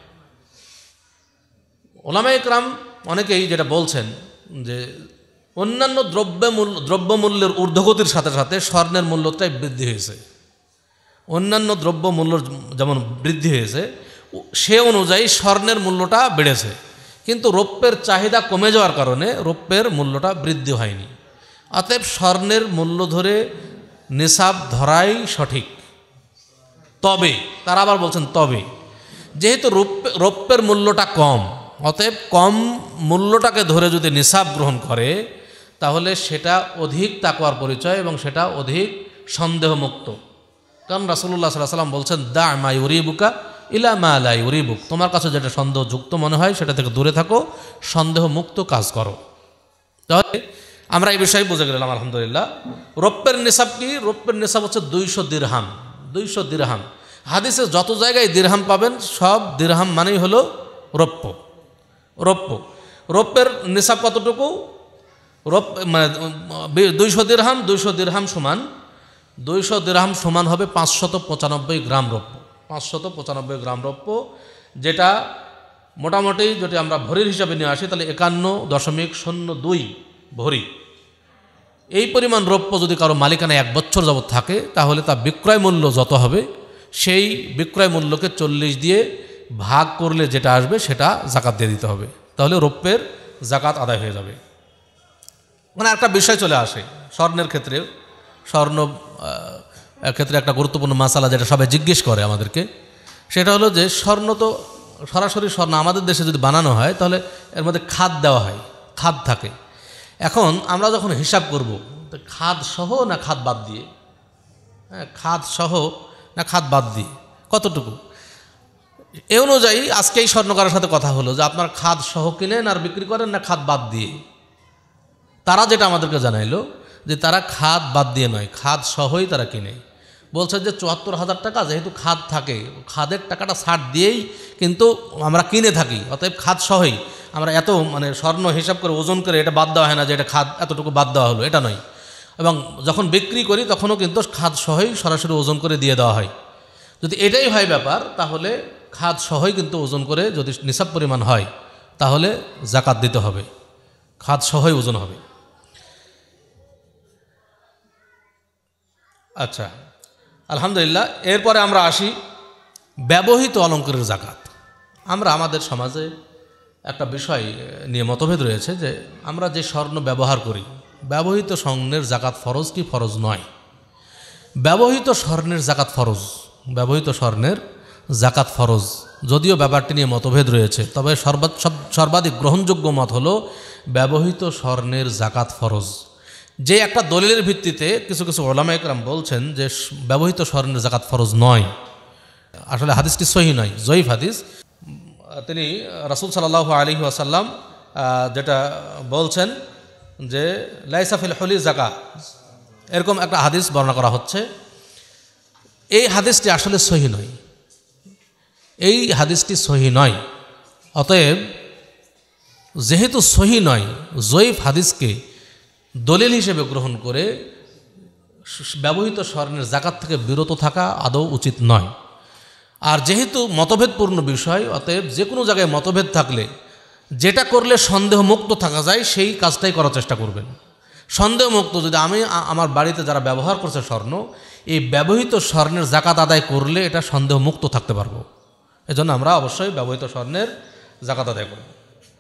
S1: ওলামায়ে কেরাম অনেকেই যেটা বলছেন যে অন্যান্য দ্রব্য মূল্য দ্রব্যমূল্যের ঊর্ধ্বগতির সাথে সাথে স্বর্ণের মূল্যটাই বৃদ্ধি হয়েছে। অন্যান্য দ্রব্য মূল্য যেমন বৃদ্ধি হয়েছে সে অনুযায়ী স্বর্ণের মূল্যটা বেড়েছে, কিন্তু রৌপ্যের চাহিদা কমে যাওয়ার কারণে রৌপ্যের মূল্যটা বৃদ্ধি হয়নি। অতএব স্বর্ণের মূল্য ধরে নিসাব ধরাই সঠিক। তবে তারা আবার বলছেন তবে যেহেতু রৌপ্যের মূল্যটা কম, অতএব কম মূল্যটাকে ধরে যদি নিসাব গ্রহণ করে তাহলে সেটা অধিক তাকওয়ার পরিচয় এবং সেটা অধিক সন্দেহমুক্ত। কারণ রাসূলুল্লাহ সাল্লাল্লাহু আলাইহি ওয়াসাল্লাম বলছেন, দা মা ইউরিবুকা ইলা মা লা ইউরিবুক, তোমার কাছে যেটা সন্দেহযুক্ত মনে হয় সেটা থেকে দূরে থাকো, সন্দেহমুক্ত কাজ করো। তাহলে আমরা এই বিষয়ে বুঝে গেলাম আলহামদুলিল্লাহ। রৌপ্যের নিসাব কি? রৌপ্যের নিসাব হচ্ছে দুইশো দিরহাম। দুইশো দিরহাম, হাদিসে যত জায়গায় দিরহাম পাবেন সব দিরহাম মানেই হলো রৌপ্য। রৌপ্য রৌপ্যের নিসাব কতটুকু? রৌপ্য মানে দুইশো দিরহাম, দুইশো দিরহাম সমান দুইশো দিরহাম সমান হবে পাঁচশত পঁচানব্বই গ্রাম রৌপ্য। পাঁচশত পঁচানব্বই গ্রাম রৌপ্য, যেটা মোটামুটি যদি আমরা ভরির হিসাবে নিয়ে আসি তাহলে একান্ন দশমিক শূন্য দুই ভরি। এই পরিমাণ রৌপ্য যদি কারো মালিকানায় এক বছর যাবৎ থাকে তাহলে তার বিক্রয় মূল্য যত হবে সেই বিক্রয় মূল্যকে চল্লিশ দিয়ে ভাগ করলে যেটা আসবে সেটা জাকাত দিয়ে দিতে হবে, তাহলে রৌপ্যের জাকাত আদায় হয়ে যাবে। মানে একটা বিষয় চলে আসে স্বর্ণের ক্ষেত্রে। স্বর্ণ ক্ষেত্রে একটা গুরুত্বপূর্ণ মাসালা যেটা সবাই জিজ্ঞেস করে আমাদেরকে, সেটা হলো যে স্বর্ণ তো সরাসরি স্বর্ণ আমাদের দেশে যদি বানানো হয় তাহলে এর মধ্যে খাদ দেওয়া হয়, খাদ থাকে। এখন আমরা যখন হিসাব করব খাদ সহ না খাদ বাদ দিয়ে, হ্যাঁ খাদ সহ না খাদ বাদ দিয়ে কতটুকু, এ অনুযায়ী আজকে এই স্বর্ণকারের সাথে কথা হলো যে আপনার খাদ সহ কিনেন আর বিক্রি করেন না খাদ বাদ দিয়ে। তারা যেটা আমাদেরকে জানাইলো যে তারা খাদ বাদ দিয়ে নয়, খাদ সহই তারা কিনে। বলছে যে চুয়াত্তর হাজার টাকা যেহেতু খাদ থাকে, খাদের টাকাটা ছাড় দিয়েই কিন্তু আমরা কিনে থাকি, অতএব খাদ সহই আমরা এত মানে স্বর্ণ হিসাব করে ওজন করে এটা বাদ দেওয়া হয় না যে এটা খাদ এতটুকু বাদ দেওয়া হলো, এটা নয়। এবং যখন বিক্রি করি তখনও কিন্তু খাদ সহই সরাসরি ওজন করে দিয়ে দেওয়া হয়। যদি এটাই হয় ব্যাপার তাহলে খাদ সহই কিন্তু ওজন করে যদি নিসাব পরিমাণ হয় তাহলে জাকাত দিতে হবে, খাদ সহই ওজন হবে। আচ্ছা আলহামদুলিল্লাহ। এরপরে আমরা আসি ব্যবহৃত অলঙ্কারের জাকাত। আমরা আমাদের সমাজে একটা বিষয় নিয়ে মতভেদ রয়েছে যে আমরা যে স্বর্ণ ব্যবহার করি ব্যবহৃত স্বর্ণের জাকাত ফরজ কি ফরজ নয়। ব্যবহৃত স্বর্ণের জাকাত ফরজ, ব্যবহৃত স্বর্ণের জাকাত ফরজ, যদিও ব্যাপারটি নিয়ে মতভেদ রয়েছে, তবে সর্বাধিক গ্রহণযোগ্য মত হলো ব্যবহৃত স্বর্ণের জাকাত ফরজ। যে একটা দলিলের ভিত্তিতে কিছু কিছু ওলামা ইকরাম বলছেন যে ব্যবহৃত স্বর্ণের জাকাত ফরজ নয়, আসলে হাদিসটি সহিহ নয়, জয়ীফ হাদিস। তিনি রাসূল সাল্লাল্লাহু আলাইহি ওয়াসাল্লাম যেটা বলছেন যে লাইসা ফিল হুলি জাকাত, এরকম একটা হাদিস বর্ণনা করা হচ্ছে। এই হাদিসটি আসলে সহিহ নয়, এই হাদিসটি সহিহ নয়। অতএব যেহেতু সহিহ নয়, জয়ীফ হাদিসকে দলিল হিসেবে গ্রহণ করে ব্যবহৃত স্বর্ণের জাকাত থেকে বিরত থাকা আদৌ উচিত নয়। আর যেহেতু মতভেদপূর্ণ বিষয়, অতএব যে কোনো জায়গায় মতভেদ থাকলে যেটা করলে সন্দেহমুক্ত থাকা যায় সেই কাজটাই করার চেষ্টা করবেন। সন্দেহমুক্ত যদি আমি আমার বাড়িতে যারা ব্যবহার করছে স্বর্ণ, এই ব্যবহৃত স্বর্ণের জাকাত আদায় করলে এটা সন্দেহমুক্ত থাকতে পারবো, এজন্য আমরা অবশ্যই ব্যবহৃত স্বর্ণের জাকাত আদায় করব।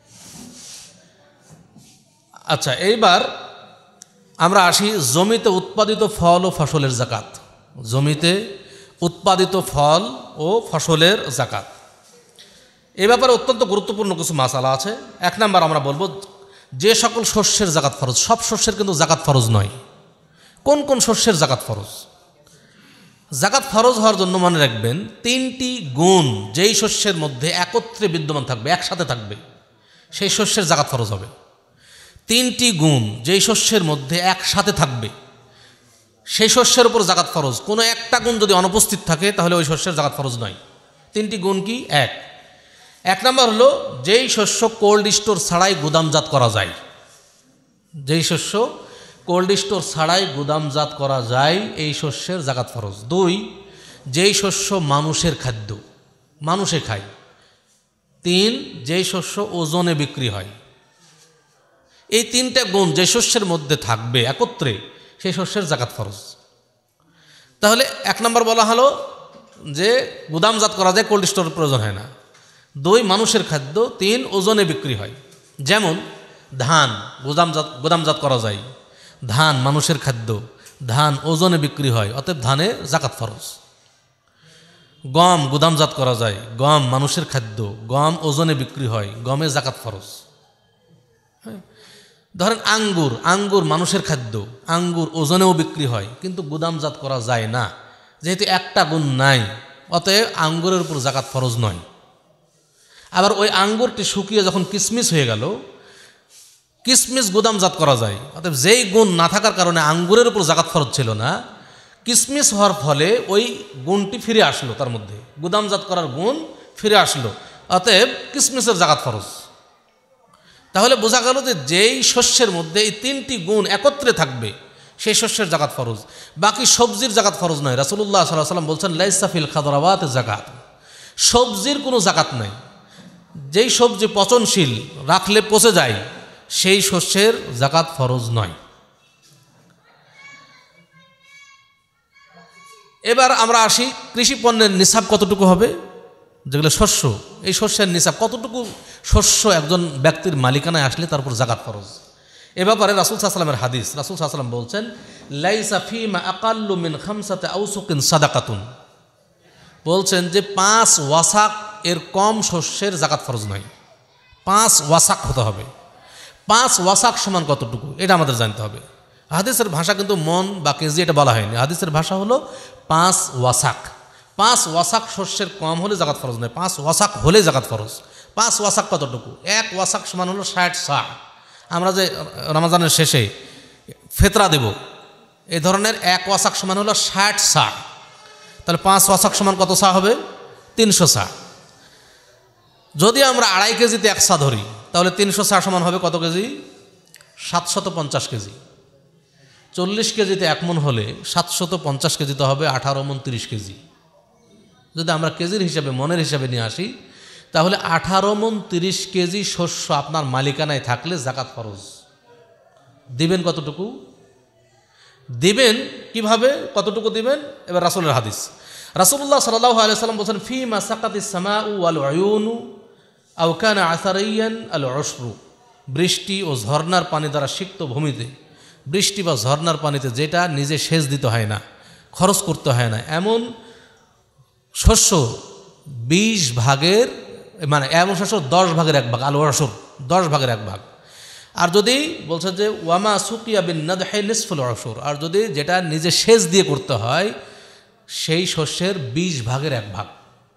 S1: আচ্ছা এইবার আমরা আসি জমিতে উৎপাদিত ফল ও ফসলের জাকাত। জমিতে উৎপাদিত ফল ও ফসলের জাকাত, এ ব্যাপারে অত্যন্ত গুরুত্বপূর্ণ কিছু মাসালা আছে। এক নাম্বার আমরা বলবো যে সকল শস্যের জাকাত ফরজ, সব শস্যের কিন্তু জাকাত ফরজ নয়। কোন কোন শস্যের জাকাত ফরজ? জাকাত ফরজ হওয়ার জন্য মনে রাখবেন তিনটি গুণ যেই শস্যের মধ্যে একত্রে বিদ্যমান থাকবে, একসাথে থাকবে, সেই শস্যের জাকাত ফরজ হবে। তিনটি গুণ যেই শস্যের মধ্যে একসাথে থাকবে সেই শস্যের উপর জাকাত ফরজ। কোনো একটা গুণ যদি অনুপস্থিত থাকে তাহলে ওই শস্যের জাকাত ফরজ নয়। তিনটি গুণ কি? এক এক নম্বর হলো যেই শস্য কোল্ড স্টোর ছাড়াই গুদামজাত করা যায়, যেই শস্য কোল্ড স্টোর ছাড়াই গুদামজাত করা যায় এই শস্যের জাকাত ফরজ। দুই, যেই শস্য মানুষের খাদ্য, মানুষে খায়। তিন, যেই শস্য ওজনে বিক্রি হয়। এই তিনটা গুণ যে শস্যের মধ্যে থাকবে একত্রে সেই শস্যের জাকাত ফরজ। তাহলে এক নম্বর বলা হলো যে গুদামজাত করা যায়, কোল্ড স্টোরের প্রয়োজন হয় না। দুই, মানুষের খাদ্য। তিন, ওজনে বিক্রি হয়। যেমন ধান গুদামজাত গুদামজাত করা যায়, ধান মানুষের খাদ্য, ধান ওজনে বিক্রি হয়, অতএব ধানে জাকাত ফরজ। গম গুদামজাত করা যায়, গম মানুষের খাদ্য, গম ওজনে বিক্রি হয়, গমে জাকাত ফরজ। হ্যাঁ, ধরেন আঙ্গুর, আঙ্গুর মানুষের খাদ্য, আঙ্গুর ওজনেও বিক্রি হয়, কিন্তু গুদামজাত করা যায় না, যেহেতু একটা গুণ নাই, অতএব আঙ্গুরের উপর জাকাত ফরজ নয়। আবার ওই আঙ্গুরটি শুকিয়ে যখন কিসমিস হয়ে গেল, কিসমিস গুদামজাত করা যায়, অতএব যেই গুণ না থাকার কারণে আঙ্গুরের উপর জাকাত ফরজ ছিল না, কিসমিস হওয়ার ফলে ওই গুণটি ফিরে আসলো, তার মধ্যে গুদামজাত করার গুণ ফিরে আসলো, অতএব কিসমিসের জাকাত ফরজ। তাহলে বোঝা গেল যে যেই শস্যের মধ্যে এই তিনটি গুণ একত্রে থাকবে সেই শস্যের জাকাত ফরজ, বাকি সবজির জাকাত ফরজ নয়। রাসূলুল্লাহ সাল্লাল্লাহু আলাইহি ওয়াসাল্লাম বলছেন লাইসা ফিল খাদরাওয়াত জাকাত, সবজির কোনো জাকাত নাই। যেই সবজি পচনশীল, রাখলে পচে যায়, সেই শস্যের জাকাত ফরজ নয়। এবার আমরা আসি কৃষি পণ্যের নিসাব কতটুকু হবে, যেগুলো শস্য, এই শস্যের নিসাব কতটুকু শস্য একজন ব্যক্তির মালিকানায় আসলে তার উপর জাকাত ফরজ। এ ব্যাপারে রাসূল সাল্লাল্লাহু আলাইহি ওয়াসাল্লামের হাদিস, রাসূল সাল্লাল্লাহু আলাইহি ওয়াসাল্লাম বলছেন লাইসা ফীমা আকাল্লু মিন খামসাতি আওসুকিন সাদাকাতুন, বলছেন যে পাঁচ ওয়াসাক এর কম শস্যের জাকাত ফরজ নয়, পাঁচ ওয়াসাক হতে হবে। পাঁচ ওয়াসাক সমান কতটুকু এটা আমাদের জানতে হবে। হাদিসের ভাষা কিন্তু মন বা কেজি এটা বলা হয়নি, হাদিসের ভাষা হলো পাঁচ ওয়াসাক। পাঁচ ওয়াসাক শস্যের কম হলে জাকাত ফরজ নয়, পাঁচ ওয়াসাক হলে জাকাত ফরজ। পাঁচ ওয়াসাক কতটুকু? এক ওয়াসাক সমান হলো ষাট সা। আমরা যে রমজানের শেষে ফেতরা দেব, এই ধরনের এক ওয়াসাক সমান হলো ষাট সা। তাহলে পাঁচ ওয়াসাক সমান কত সা হবে? তিনশো সা। যদি আমরা আড়াই কেজিতে এক সা ধরি, তাহলে তিনশো সা সমান হবে কত কেজি? সাতশত পঞ্চাশ কেজি। চল্লিশ কেজিতে এক মন হলে সাতশত পঞ্চাশ কেজিতে হবে আঠারো মন তিরিশ কেজি। যদি আমরা কেজির হিসাবে, মনের হিসাবে নিয়ে আসি, তাহলে আঠারো মন তিরিশ কেজি শস্য আপনার মালিকানায় থাকলে জাকাত ফরজ। দিবেন কতটুকু? দিবেন কিভাবে, কতটুকু দিবেন? এবার রাসূলের হাদিস, রাসূলুল্লাহ সাল্লাল্লাহু আলাইহি ওয়াসাল্লাম বলেছেন ফীমা সাকাতিস সামাউ ওয়াল উয়ুনু আও কানা আসারিয়ান আল উশরু, বৃষ্টি ও ঝর্ণার পানি দ্বারা সিক্ত ভূমিতে, বৃষ্টি বা ঝর্ণার পানিতে যেটা নিজে সেচ দিতে হয় না, খরচ করতে হয় না, এমন শস্য বিশ ভাগের, মানে এমন শস্য দশ ভাগের এক ভাগ, আল উশর দশ ভাগের এক ভাগ। আর যদি বলছে যে ওয়ামা সুকিয়া বিন নাদহি নিসফুল উশর, আর যদি যেটা নিজে সেচ দিয়ে করতে হয় সেই শস্যের বিশ ভাগের এক ভাগ।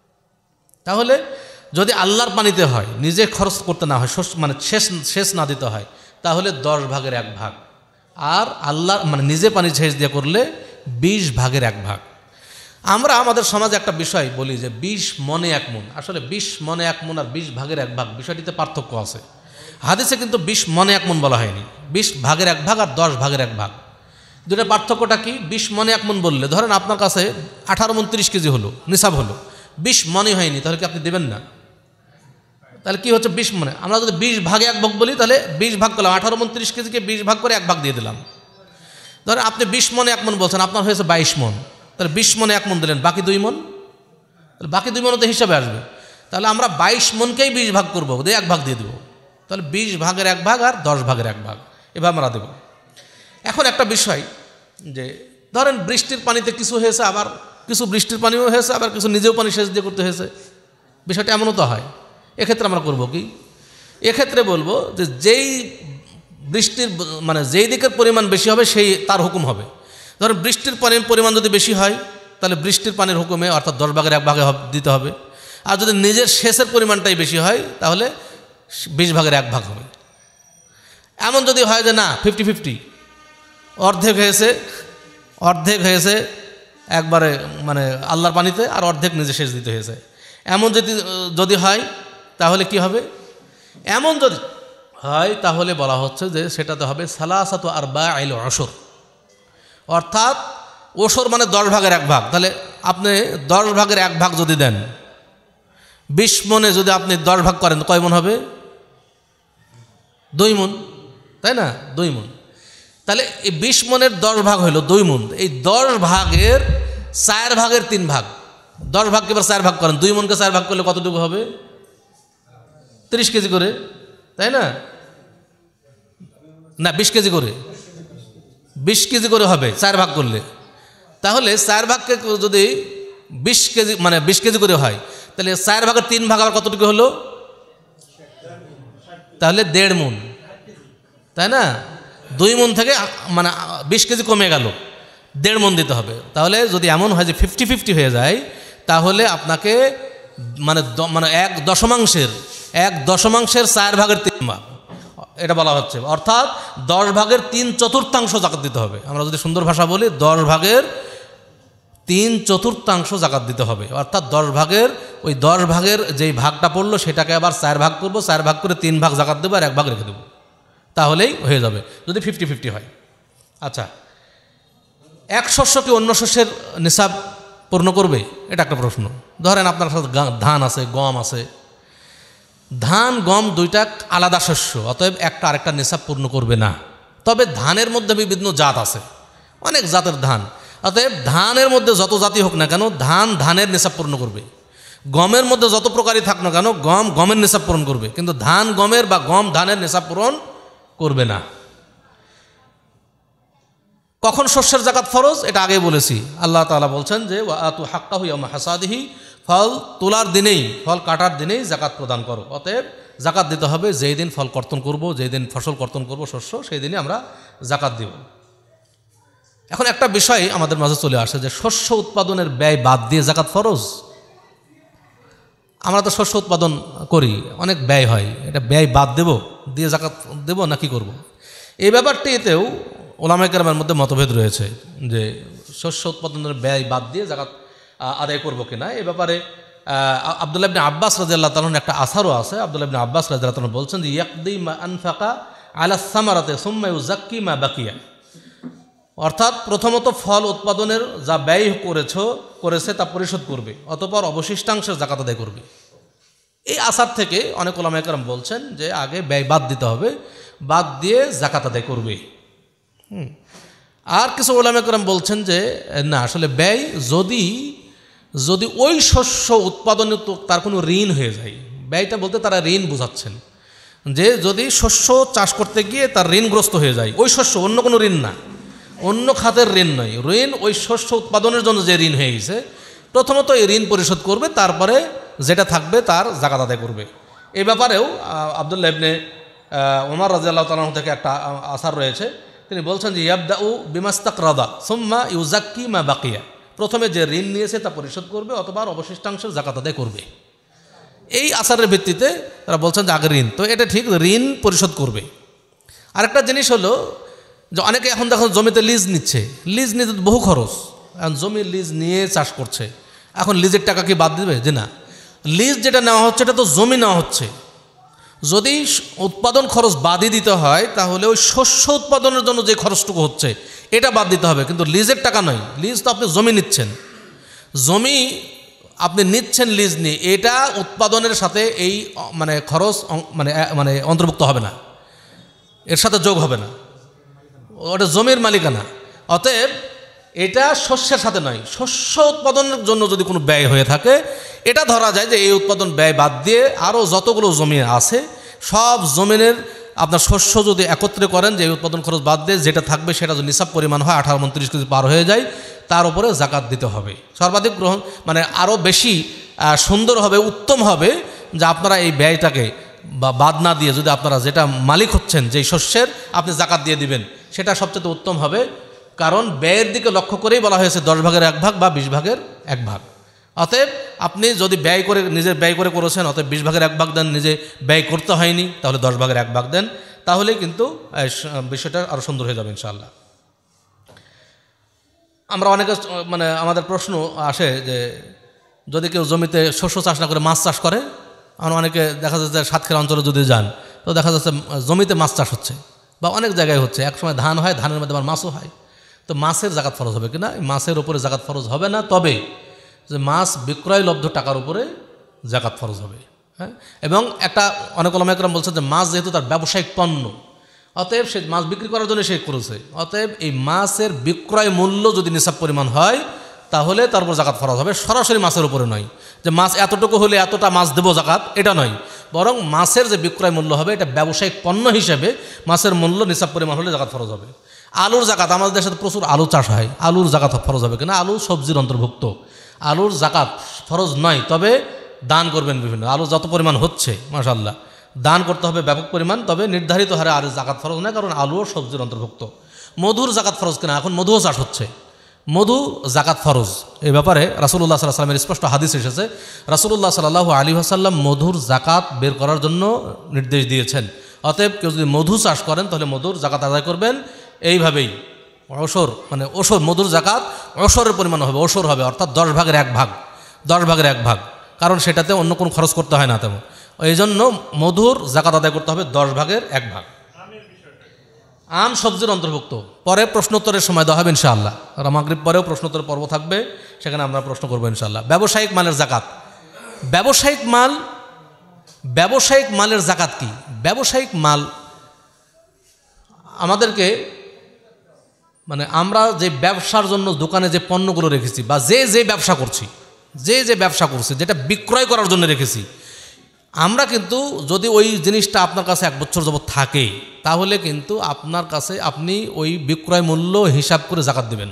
S1: তাহলে যদি আল্লাহর পানিতে হয়, নিজে খরচ করতে না হয়, শস্য মানে শেষ শেষ না দিতে হয়, তাহলে দশ ভাগের এক ভাগ। আর আল্লাহ মানে নিজে পানি সেচ দিয়ে করলে বিশ ভাগের এক ভাগ। আমরা আমাদের সমাজে একটা বিষয় বলি যে বিশ মনে এক মন, আসলে বিশ মনে এক মন আর বিশ ভাগের এক ভাগ বিষয়টিতে পার্থক্য আছে। হাদিসে কিন্তু বিশ মনে এক মন বলা হয়নি, বিশ ভাগের এক ভাগ আর দশ ভাগের এক ভাগ। দুটো পার্থক্যটা কি? বিশ মনে এক মন বললে, ধরেন আপনার কাছে আঠারো মন তিরিশ কেজি হলো, নিসাব হলো, বিশ মনে হয়নি, তাহলে কি আপনি দেবেন না? তাহলে কি হচ্ছে বিশ মনে? আমরা যদি বিশ ভাগে এক ভাগ বলি, তাহলে বিশ ভাগ করলাম, আঠারো মন তিরিশ কেজিকে বিশ ভাগ করে এক ভাগ দিয়ে দিলাম। ধরেন আপনি বিশ মনে এক মন বলছেন, আপনার হয়েছে বাইশ মন, তাহলে বিশ মনে এক মন দিলেন, বাকি দুই মন, তাহলে বাকি দুই মনও তো হিসাবে আসবে। তাহলে আমরা বাইশ মনকেই বিশ ভাগ করবো, দিয়ে এক ভাগ দিয়ে দেবো, তাহলে বিশ ভাগের এক ভাগ আর দশ ভাগের এক ভাগ এভাবে আমরা দেবো। এখন একটা বিষয় যে ধরেন বৃষ্টির পানিতে কিছু হয়েছে, আবার কিছু বৃষ্টির পানিও হয়েছে, আবার কিছু নিজেও পানি সেচ দিয়ে করতে হয়েছে, বিষয়টা এমনও তো হয়। এক্ষেত্রে আমরা করব কি? এক্ষেত্রে বলবো যে যেই বৃষ্টির মানে যেই দিকের পরিমাণ বেশি হবে সেই তার হুকুম হবে। ধরেন বৃষ্টির পানির পরিমাণ যদি বেশি হয়, তাহলে বৃষ্টির পানির হুকুমে অর্থাৎ দশ ভাগের এক ভাগে দিতে হবে। আর যদি নিজের সেচের পরিমাণটাই বেশি হয়, তাহলে বিশ ভাগের এক ভাগ হবে। এমন যদি হয় যে না ফিফটি ফিফটি, অর্ধেক হয়েছে অর্ধেক হয়েছে একবারে মানে আল্লাহর পানিতে, আর অর্ধেক নিজে সেচ দিতে হয়েছে, এমন যদি যদি হয় তাহলে কি হবে? এমন যদি হয় তাহলে বলা হচ্ছে যে সেটাতে হবে সালাসাতু আরবাইল উশর, অর্থাৎ ওশর মানে দশ ভাগের এক ভাগ। তাহলে আপনি দশ ভাগের এক ভাগ যদি দেন, বিশ মনে যদি আপনি দশ ভাগ করেন, কয় মন হবে? দুই মন, তাই না? দুই মন। তাহলে এই বিশ মনের দশ ভাগ হইল দুই মন। এই দশ ভাগের চার ভাগের তিন ভাগ, দশ ভাগকে এবার চার ভাগ করেন, দুই মনকে চার ভাগ করলে কতটুকু হবে? তিরিশ কেজি করে, তাই না? না বিশ কেজি করে, বিশ কেজি করে হবে চার ভাগ করলে। তাহলে চার ভাগকে যদি বিশ কেজি মানে বিশ কেজি করে হয়, তাহলে চার ভাগের তিন ভাগ আবার কতটুকু হলো? তাহলে দেড় মণ, তাই না? দুই মণ থেকে মানে বিশ কেজি কমে গেল, দেড় মণ দিতে হবে। তাহলে যদি এমন হয় যে ফিফটি ফিফটি হয়ে যায়, তাহলে আপনাকে মানে মানে এক দশমাংশের এক দশমাংশের চার ভাগের তিন ভাগ এটা বলা হচ্ছে, অর্থাৎ দশ ভাগের তিন চতুর্থাংশ জাকাত দিতে হবে। আমরা যদি সুন্দর ভাষা বলি, দশ ভাগের তিন চতুর্থাংশ জাকাত দিতে হবে, অর্থাৎ দশ ভাগের ওই দশ ভাগের যেই ভাগটা পড়লো সেটাকে আবার চার ভাগ করবো, চার ভাগ করে তিন ভাগ জাকাত দেবো আর এক ভাগ রেখে দেবো, তাহলেই হয়ে যাবে যদি ফিফটি ফিফটি হয়। আচ্ছা, এক শস্য কি অন্য শস্যের নিসাব পূর্ণ করবে? এটা একটা প্রশ্ন। ধরেন আপনার সাথে ধান আছে, গম আছে। ধান গম দুইটা আলাদা শস্য, অতএব একটা আরেকটা নিসাব পূর্ণ করবে না। তবে ধানের মধ্যে বিভিন্ন জাত আছে, অনেক জাতের ধান, অতএব ধানের মধ্যে যত জাতি হোক না কেন ধান ধানের নিসাব পূর্ণ করবে। গমের মধ্যে যত প্রকারই থাক না কেন গম গমের নিসাব পূরণ করবে, কিন্তু ধান গমের বা গম ধানের নিসাব পূরণ করবে না। কখন শস্যের জাকাত ফরজ? এটা আগেই বলেছি। আল্লাহ তাআলা বলছেন যে ওয়া আতু হাক্কাহু ইয়াওমা হাসাদিহি, ফল তোলার দিনেই, ফল কাটার দিনেই জাকাত প্রদান করো। অতএব জাকাত দিতে হবে যেই দিন ফল কর্তন করব, যেই দিন ফসল কর্তন করব শস্য, সেই দিনই আমরা জাকাত দিব। এখন একটা বিষয় আমাদের মাঝে চলে আসে যে শস্য উৎপাদনের ব্যয় বাদ দিয়ে জাকাত ফরজ। আমরা তো শস্য উৎপাদন করি, অনেক ব্যয় হয়, এটা ব্যয় বাদ দেব দিয়ে জাকাত দেব না কি করব? এই ব্যাপারটিতেও ওলামায়ে কেরামের মধ্যে মতভেদ রয়েছে যে শস্য উৎপাদনের ব্যয় বাদ দিয়ে জাকাত আদায় করবো কিনা। এ ব্যাপারে আব্দুল্লাহ ইবনে আব্বাস রাদিয়াল্লাহু তাআলার একটা আসারও আছে। আব্দুল্লাহ ইবনে আব্বাস রাদিয়াল্লাহু তাআলা বলছেন যে ইয়াকদি মা আনফাকা আলা সামারাতে সুম্মা ইউযাক্কি মা বাকিয়া, অর্থাৎ প্রথমত ফল উৎপাদনের যা ব্যয় করেছ করেছে তা পরিশোধ করবে, অতঃপর অবশিষ্টাংশের জাকাত আদায় করবে। এই আসার থেকে অনেক ওলামায়ে কেরাম বলছেন যে আগে ব্যয় বাদ দিতে হবে, বাদ দিয়ে জাকাত আদায় করবে। হুম আর কিছু ওলামায়ে কেরাম বলছেন যে না, আসলে ব্যয় যদি যদি ওই শস্য উৎপাদনে তো তার কোনো ঋণ হয়ে যায়, ব্যয়টা বলতে তারা ঋণ বোঝাচ্ছেন যে যদি শস্য চাষ করতে গিয়ে তার ঋণগ্রস্ত হয়ে যায়, ওই শস্য, অন্য কোনো ঋণ না, অন্য খাতের ঋণ নয়, ঋণ ওই শস্য উৎপাদনের জন্য যে ঋণ হয়ে গেছে, প্রথমত এই ঋণ পরিশোধ করবে, তারপরে যেটা থাকবে তার জাকাত আদায় করবে। এই ব্যাপারেও আব্দুল্লাহ ইবনে ওমর রাদিয়াল্লাহু তাআলা থেকে একটা আসার রয়েছে, তিনি বলছেন যে ইয়াবদাউ বিমাস্তাকরাদা সুম্মা ইউযাক্কি মা বাকিয়া, প্রথমে যে ঋণ নিয়েছে তা পরিশোধ করবে, অথবা অবশিষ্টাংশের জাকাত আদায় করবে। এই আসারের ভিত্তিতে তারা বলছেন যে আগে ঋণ, তো এটা ঠিক, ঋণ পরিশোধ করবে। আরেকটা জিনিস হলো যে অনেকে এখন দেখো জমিতে লিজ নিচ্ছে, লিজ নিতে বহু খরচ, এখন জমি লিজ নিয়ে চাষ করছে, এখন লিজের টাকা কি বাদ দেবে? যে না, লিজ যেটা নেওয়া হচ্ছে এটা তো জমি নেওয়া হচ্ছে, যদি উৎপাদন খরচ বাদই দিতে হয় তাহলে ওই শস্য উৎপাদনের জন্য যে খরচটুকু হচ্ছে এটা বাদ দিতে হবে, কিন্তু লিজের টাকা নয়। লিজ তো আপনি জমি নিচ্ছেন, জমি আপনি নিচ্ছেন লিজ নিয়ে, এটা উৎপাদনের সাথে এই মানে খরচ মানে মানে অন্তর্ভুক্ত হবে না, এর সাথে যোগ হবে না, ওটা জমির মালিকানা। অতএব এটা শস্যের সাথে নয়, শস্য উৎপাদনের জন্য যদি কোনো ব্যয় হয়ে থাকে এটা ধরা যায় যে এই উৎপাদন ব্যয় বাদ দিয়ে আরও যতগুলো জমি আছে সব জমিনের আপনার শস্য যদি একত্রে করেন, যে এই উৎপাদন খরচ বাদ দিয়ে যেটা থাকবে সেটা যদি নিসাব পরিমাণ হয়, আঠারো উনত্রিশ কেজি পার হয়ে যায়, তার উপরে জাকাত দিতে হবে। সর্বাধিক গ্রহণ মানে আরও বেশি সুন্দর হবে, উত্তম হবে যে আপনারা এই ব্যয়টাকে বা বাদ না দিয়ে যদি আপনারা যেটা মালিক হচ্ছেন যেই শস্যের আপনি জাকাত দিয়ে দিবেন, সেটা সবচেয়ে উত্তম হবে। কারণ ব্যয়ের দিকে লক্ষ্য করেই বলা হয়েছে দশ ভাগের এক ভাগ বা বিশ ভাগের এক ভাগ। অতএব আপনি যদি ব্যয় করে নিজের ব্যয় করে করেছেন, অতএব বিশ ভাগের এক ভাগ দেন, নিজে ব্যয় করতে হয়নি তাহলে দশ ভাগের এক ভাগ দেন, তাহলেই কিন্তু বিষয়টা আরও সুন্দর হয়ে যাবে ইনশাআল্লাহ। আমরা অনেকে মানে আমাদের প্রশ্ন আসে যে যদি কেউ জমিতে শস্য চাষ না করে মাছ চাষ করে, আমরা অনেকে দেখা যাচ্ছে সাতক্ষীরা অঞ্চলে যদি যান তো দেখা যাচ্ছে জমিতে মাছ চাষ হচ্ছে বা অনেক জায়গায় হচ্ছে, একসময় ধান হয়, ধানের মধ্যে আবার মাছও হয়, তো মাছের জাকাত ফরজ হবে কিনা? মাছের উপরে জাকাত ফরজ হবে না, তবে যে মাছ বিক্রয়লব্ধ টাকার উপরে জাকাত ফরজ হবে। হ্যাঁ, এবং একটা অনেক ওলামায়ে কেরাম বলছে যে মাছ যেহেতু তার ব্যবসায়িক পণ্য, অতএব সে মাছ বিক্রি করার জন্য সে করেছে, অতএব এই মাছের বিক্রয় মূল্য যদি নিসাব পরিমাণ হয় তাহলে তার উপর জাকাত ফরজ হবে, সরাসরি মাছের উপরে নয় যে মাছ এতটুকু হলে এতটা মাছ দেবো জাকাত, এটা নয়, বরং মাছের যে বিক্রয় মূল্য হবে এটা ব্যবসায়িক পণ্য হিসেবে মাছের মূল্য নিসাব পরিমাণ হলে জাকাত ফরজ হবে। আলুর জাকাত, আমাদের দেশে প্রচুর আলু চাষ হয়, আলুর জাকাত ফরজ হবে কিনা? আলু সবজির অন্তর্ভুক্ত, আলুর জাকাত ফরজ নয়, তবে দান করবেন বিভিন্ন। আলু যত পরিমাণ হচ্ছে মাশাআল্লাহ দান করতে হবে ব্যাপক পরিমাণ, তবে নির্ধারিত হারে আলুর জাকাত ফরজ নয়, কারণ আলুও সবজির অন্তর্ভুক্ত। মধুর জাকাত ফরজ কিনা, এখন মধুও চাষ হচ্ছে, মধু জাকাত ফরজ। এই ব্যাপারে রাসূলুল্লাহ সাল্লাল্লাহু আলাইহি ওয়াসাল্লামের স্পষ্ট হাদিস এসেছে। রাসূলুল্লাহ সাল্লাল্লাহু আলাইহি ওয়াসাল্লাম মধুর জাকাত বের করার জন্য নির্দেশ দিয়েছেন। অতএব কেউ যদি মধু চাষ করেন তাহলে মধুর জাকাত আদায় করবেন এইভাবেই। ওসর মানে ওসর, মধুর জাকাত ওসরের পরিমাণ হবে, ওসর হবে, অর্থাৎ দশ ভাগের এক ভাগ, দশ ভাগের এক ভাগ, কারণ সেটাতে অন্য কোনো খরচ করতে হয় না তেমন। এই জন্য মধুর জাকাত আদায় করতে হবে দশ ভাগের এক ভাগ। আম সবজির অন্তর্ভুক্ত। পরে প্রশ্নোত্তরের সময় দেওয়া হবে ইনশাআল্লাহ, আর মাগরিব পরেও প্রশ্নোত্তর পর্ব থাকবে, সেখানে আমরা প্রশ্ন করবো ইনশাআল্লাহ। ব্যবসায়িক মালের জাকাত। ব্যবসায়িক মাল, ব্যবসায়িক মালের জাকাত কি? ব্যবসায়িক মাল আমাদেরকে মানে আমরা যে ব্যবসার জন্য দোকানে যে পণ্যগুলো রেখেছি, বা যে যে ব্যবসা করছি, যে যে ব্যবসা করছি, যেটা বিক্রয় করার জন্য রেখেছি, আমরা কিন্তু যদি ওই জিনিসটা আপনার কাছে এক বছর যাবত থাকে, তাহলে কিন্তু আপনার কাছে আপনি ওই বিক্রয় মূল্য হিসাব করে জাকাত দেবেন।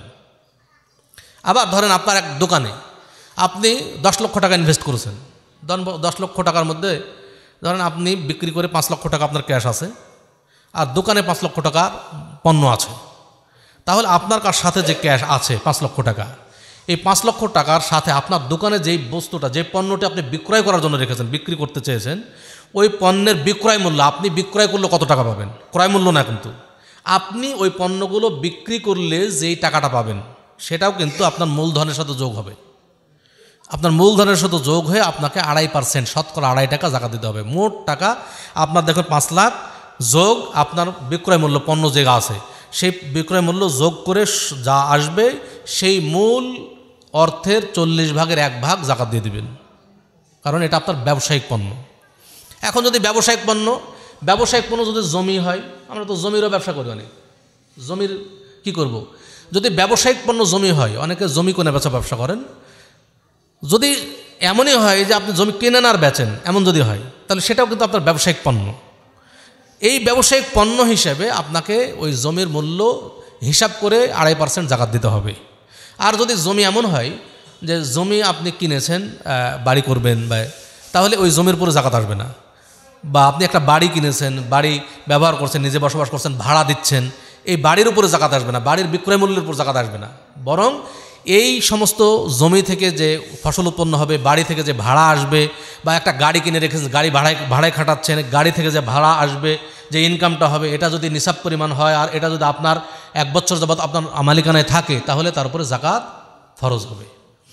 S1: আবার ধরেন আপনার এক দোকানে আপনি দশ লক্ষ টাকা ইনভেস্ট করেছেন, দশ লক্ষ টাকার মধ্যে ধরেন আপনি বিক্রি করে পাঁচ লক্ষ টাকা আপনার ক্যাশ আছে, আর দোকানে পাঁচ লক্ষ টাকার পণ্য আছে, তাহলে আপনার কার সাথে যে ক্যাশ আছে পাঁচ লক্ষ টাকা, এই পাঁচ লক্ষ টাকার সাথে আপনার দোকানে যেই বস্তুটা, যে পণ্যটি আপনি বিক্রয় করার জন্য রেখেছেন, বিক্রি করতে চেয়েছেন, ওই পণ্যের বিক্রয় মূল্য আপনি বিক্রয় করলে কত টাকা পাবেন, ক্রয় মূল্য না, কিন্তু আপনি ওই পণ্যগুলো বিক্রি করলে যেই টাকাটা পাবেন সেটাও কিন্তু আপনার মূলধনের সাথে যোগ হবে। আপনার মূলধনের সাথে যোগ হয়ে আপনাকে আড়াই পার্সেন্ট শতকরা আড়াই টাকা জাকাত দিতে হবে। মোট টাকা আপনার দেখুন পাঁচ লাখ যোগ আপনার বিক্রয় মূল্য, পণ্য যে আছে সেই বিক্রয় মূল্য যোগ করে যা আসবে সেই মূল অর্থের চল্লিশ ভাগের এক ভাগ জাকাত দিয়ে দিবেন, কারণ এটা আপনার ব্যবসায়িক পণ্য। এখন যদি ব্যবসায়িক পণ্য, ব্যবসায়িক পণ্য যদি জমি হয়, আমরা তো জমিরও ব্যবসা করি অনেক, জমির কি করব, যদি ব্যবসায়িক পণ্য জমি হয়, অনেকে জমি কোনে বেচা ব্যবসা করেন, যদি এমনই হয় যে আপনি জমি কেনেন আর বেচেন, এমন যদি হয়, তাহলে সেটাও কিন্তু আপনার ব্যবসায়িক পণ্য। এই ব্যবসায়িক পণ্য হিসেবে আপনাকে ওই জমির মূল্য হিসাব করে আড়াই পার্সেন্ট জাকাত দিতে হবে। আর যদি জমি এমন হয় যে জমি আপনি কিনেছেন বাড়ি করবেন, বা তাহলে ওই জমির উপরে জাকাত আসবে না। বা আপনি একটা বাড়ি কিনেছেন, বাড়ি ব্যবহার করছেন, নিজে বসবাস করছেন, ভাড়া দিচ্ছেন, এই বাড়ির উপরে জাকাত আসবে না, বাড়ির বিক্রয় মূল্যের উপর জাকাত আসবে না, বরং এই সমস্ত জমি থেকে যে ফসল উৎপন্ন হবে, বাড়ি থেকে যে ভাড়া আসবে, বা একটা গাড়ি কিনে রেখেছেন, গাড়ি ভাড়ায় ভাড়ায় খাটাচ্ছেন, গাড়ি থেকে যে ভাড়া আসবে, যে ইনকামটা হবে, এটা যদি নিসাব পরিমাণ হয়, আর এটা যদি আপনার এক বছর যাবত আপনার মালিকানায় থাকে, তাহলে তার উপরে জাকাত ফরজ হবে।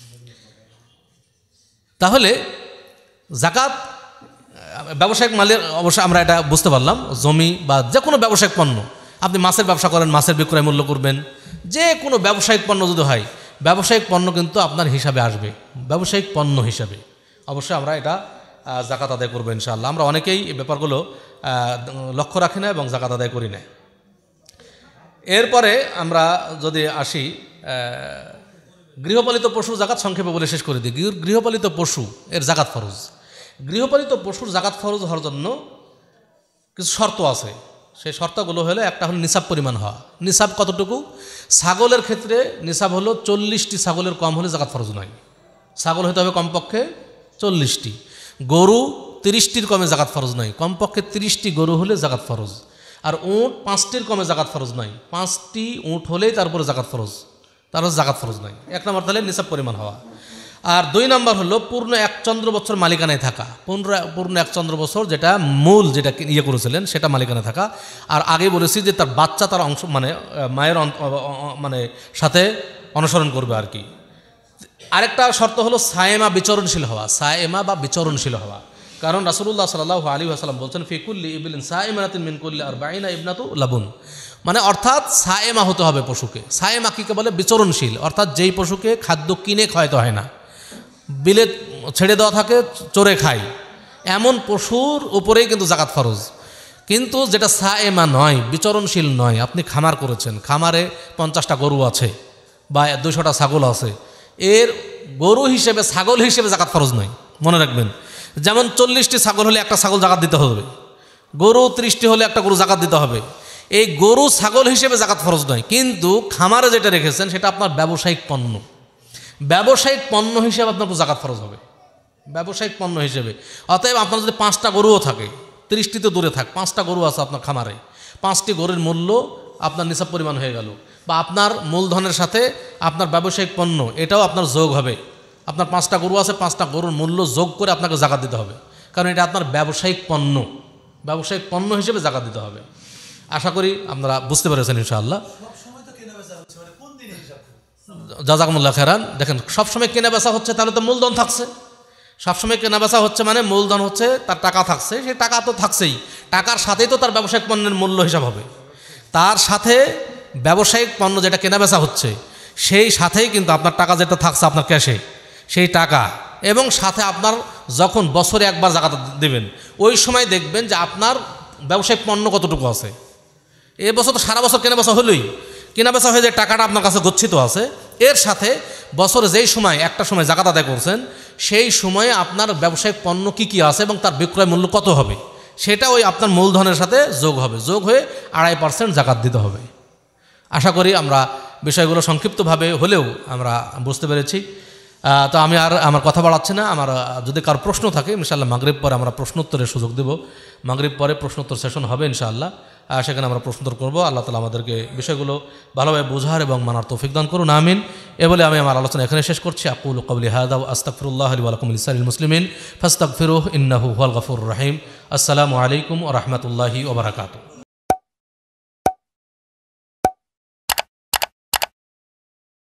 S1: তাহলে জাকাত ব্যবসায়িক মালের অবশ্যই আমরা এটা বুঝতে পারলাম, জমি বা যে কোনো ব্যবসায়িক পণ্য, আপনি মাছের ব্যবসা করেন, মাছের বিক্রয় মূল্য করবেন, যে কোনো ব্যবসায়িক পণ্য যদি হয়, ব্যবসায়িক পণ্য কিন্তু আপনার হিসাবে আসবে, ব্যবসায়িক পণ্য হিসাবে অবশ্যই আমরা এটা জাকাত আদায় করবো ইনশাআল্লাহ। আমরা অনেকেই এই ব্যাপারগুলো লক্ষ্য রাখি না এবং জাকাত আদায় করি না। এরপরে আমরা যদি আসি গৃহপালিত পশুর জাকাত, সংক্ষেপে বলে শেষ করে দিই। গৃহপালিত পশু এর জাকাত ফরজ। গৃহপালিত পশুর জাকাত ফরজ হওয়ার জন্য কিছু শর্ত আছে। সেই শর্তগুলো হলো, একটা হলো নিসাব পরিমাণ হওয়া। নিসাব কতটুকু? ছাগলের ক্ষেত্রে নিসাব হলো চল্লিশটি, ছাগলের কম হলে জাকাত ফরজ নয়। ছাগল হতে হবে কমপক্ষে চল্লিশটি। গরু তিরিশটির কমে জাকাত ফরজ নয়, কমপক্ষে তিরিশটি গরু হলে জাকাত ফরজ। আর উঁট পাঁচটির কমে জাকাত ফরজ নয়, পাঁচটি উঁট হলেই তারপরে জাকাত ফরজ, তারপর জাকাত ফরজ নয়। এক নম্বর তাহলে নিসাব পরিমাণ হওয়া। আর দুই নম্বর হলো পূর্ণ এক চন্দ্র বছর মালিকানায় থাকা। পূর্ণ পূর্ণ এক চন্দ্র বছর যেটা মূল যেটা ইয়ে করেছিলেন সেটা মালিকানায় থাকা। আর আগে বলেছি যে তার বাচ্চা তার অংশ মানে মায়ের মানে সাথে অনুসরণ করবে আর কি। আরেকটা শর্ত হলো সায়েমা বিচরণশীল হওয়া, সায়েমা বা বিচরণশীল হওয়া। কারণ রাসূলুল্লাহ সাল্লাল্লাহু আলাইহি ওয়াসাল্লাম বলছেন ফিকুল্লি ইবলিন সায়েমাতিন মিন কুল্লি আরবাঈনা ইবনাতু লাবুন, মানে অর্থাৎ সায়েমা হতে হবে পশুকে। সায়েমা কীকে বলে? বিচরণশীল, অর্থাৎ যেই পশুকে খাদ্য কিনে খাওয়াতে হয় না, বিলে ছেড়ে দেওয়া থাকে, চড়ে খায়, এমন পশুর উপরেই কিন্তু জাকাত ফরজ। কিন্তু যেটা সায়েমা নয়, বিচরণশীল নয়, আপনি খামার করেছেন, খামারে পঞ্চাশটা গরু আছে বা দুশোটা ছাগল আছে, এর গরু হিসেবে ছাগল হিসেবে জাকাত ফরজ নয়, মনে রাখবেন। যেমন চল্লিশটি ছাগল হলে একটা ছাগল জাকাত দিতে হবে, গরু ত্রিশটি হলে একটা গরু জাকাত দিতে হবে। এই গরু ছাগল হিসেবে জাকাত ফরজ নয়, কিন্তু খামারে যেটা রেখেছেন সেটা আপনার ব্যবসায়িক পণ্য। ব্যবসায়িক পণ্য হিসেবে আপনার উপর জাকাত ফরজ হবে, ব্যবসায়িক পণ্য হিসেবে। অতএব আপনার যদি পাঁচটা গরুও থাকে, তিরিশটি তো দূরে থাক, পাঁচটা গরু আছে আপনার খামারে, পাঁচটি গরুর মূল্য আপনার নিসাব পরিমাণ হয়ে গেল, বা আপনার মূলধনের সাথে আপনার ব্যবসায়িক পণ্য এটাও আপনার যোগ হবে। আপনার পাঁচটা গরু আছে, পাঁচটা গরুর মূল্য যোগ করে আপনাকে জাকাত দিতে হবে, কারণ এটা আপনার ব্যবসায়িক পণ্য, ব্যবসায়িক পণ্য হিসেবে জাকাত দিতে হবে। আশা করি আপনারা বুঝতে পেরেছেন ইনশাআল্লাহ। জাযাকুমুল্লাহ খেরান। দেখেন সবসময় কেনা বেচা হচ্ছে, তাহলে তো মূলধন থাকছে। সবসময় কেনা বেচা হচ্ছে মানে মূলধন হচ্ছে, তার টাকা থাকছে, সেই টাকা তো থাকছেই, টাকার সাথেই তো তার ব্যবসায়িক পণ্যের মূল্য হিসাব হবে। তার সাথে ব্যবসায়িক পণ্য যেটা কেনা বেচা হচ্ছে সেই সাথেই কিন্তু আপনার টাকা যেটা থাকছে আপনার ক্যাশে, সেই টাকা, এবং সাথে আপনার যখন বছরে একবার জাকাত দেবেন ওই সময় দেখবেন যে আপনার ব্যবসায়িক পণ্য কতটুকু আছে। এ বছর তো সারা বছর কেনা বেচা হলোই, কেনা বেচা হয়ে যে টাকাটা আপনার কাছে গচ্ছিত আছে, এর সাথে বছরে যেই সময় একটা সময় জাকাত আদায় করছেন সেই সময়ে আপনার ব্যবসায়িক পণ্য কী কী আছে এবং তার বিক্রয় মূল্য কত হবে সেটা ওই আপনার মূলধনের সাথে যোগ হবে, যোগ হয়ে আড়াই পার্সেন্ট জাকাত দিতে হবে। আশা করি আমরা বিষয়গুলো সংক্ষিপ্তভাবে হলেও আমরা বুঝতে পেরেছি। তো আমি আর আমার কথা বাড়াচ্ছি না। আমার যদি কারো প্রশ্ন থাকে ইনশাআল্লাহ মাগরিব পরে আমরা প্রশ্নোত্তরের সুযোগ দেব, মাগরিব পরে প্রশ্নোত্তর সেশন হবে ইনশাআল্লাহ, সেখানে আমরা প্রশ্নোত্তর করবো। আল্লাহ তাআলা আমাদেরকে বিষয়গুলো ভালোভাবে বোঝার এবং মানার তৌফিক দান করুন, আমিন। এ বলে আমি আমার আলোচনা এখানে শেষ করছি। আকুলু কওলি হাযা ওয়া আস্তাগফিরুল্লাহ লি ওয়া লাকুম লিসাইরিল মুসলিমিন ফাস্তাগফিরুহু ইন্নাহু হুয়াল গফুরুর রহিম। আসসালামু আলাইকুম ওয়া রাহমাতুল্লাহি ওয়া বারাকাতুহু।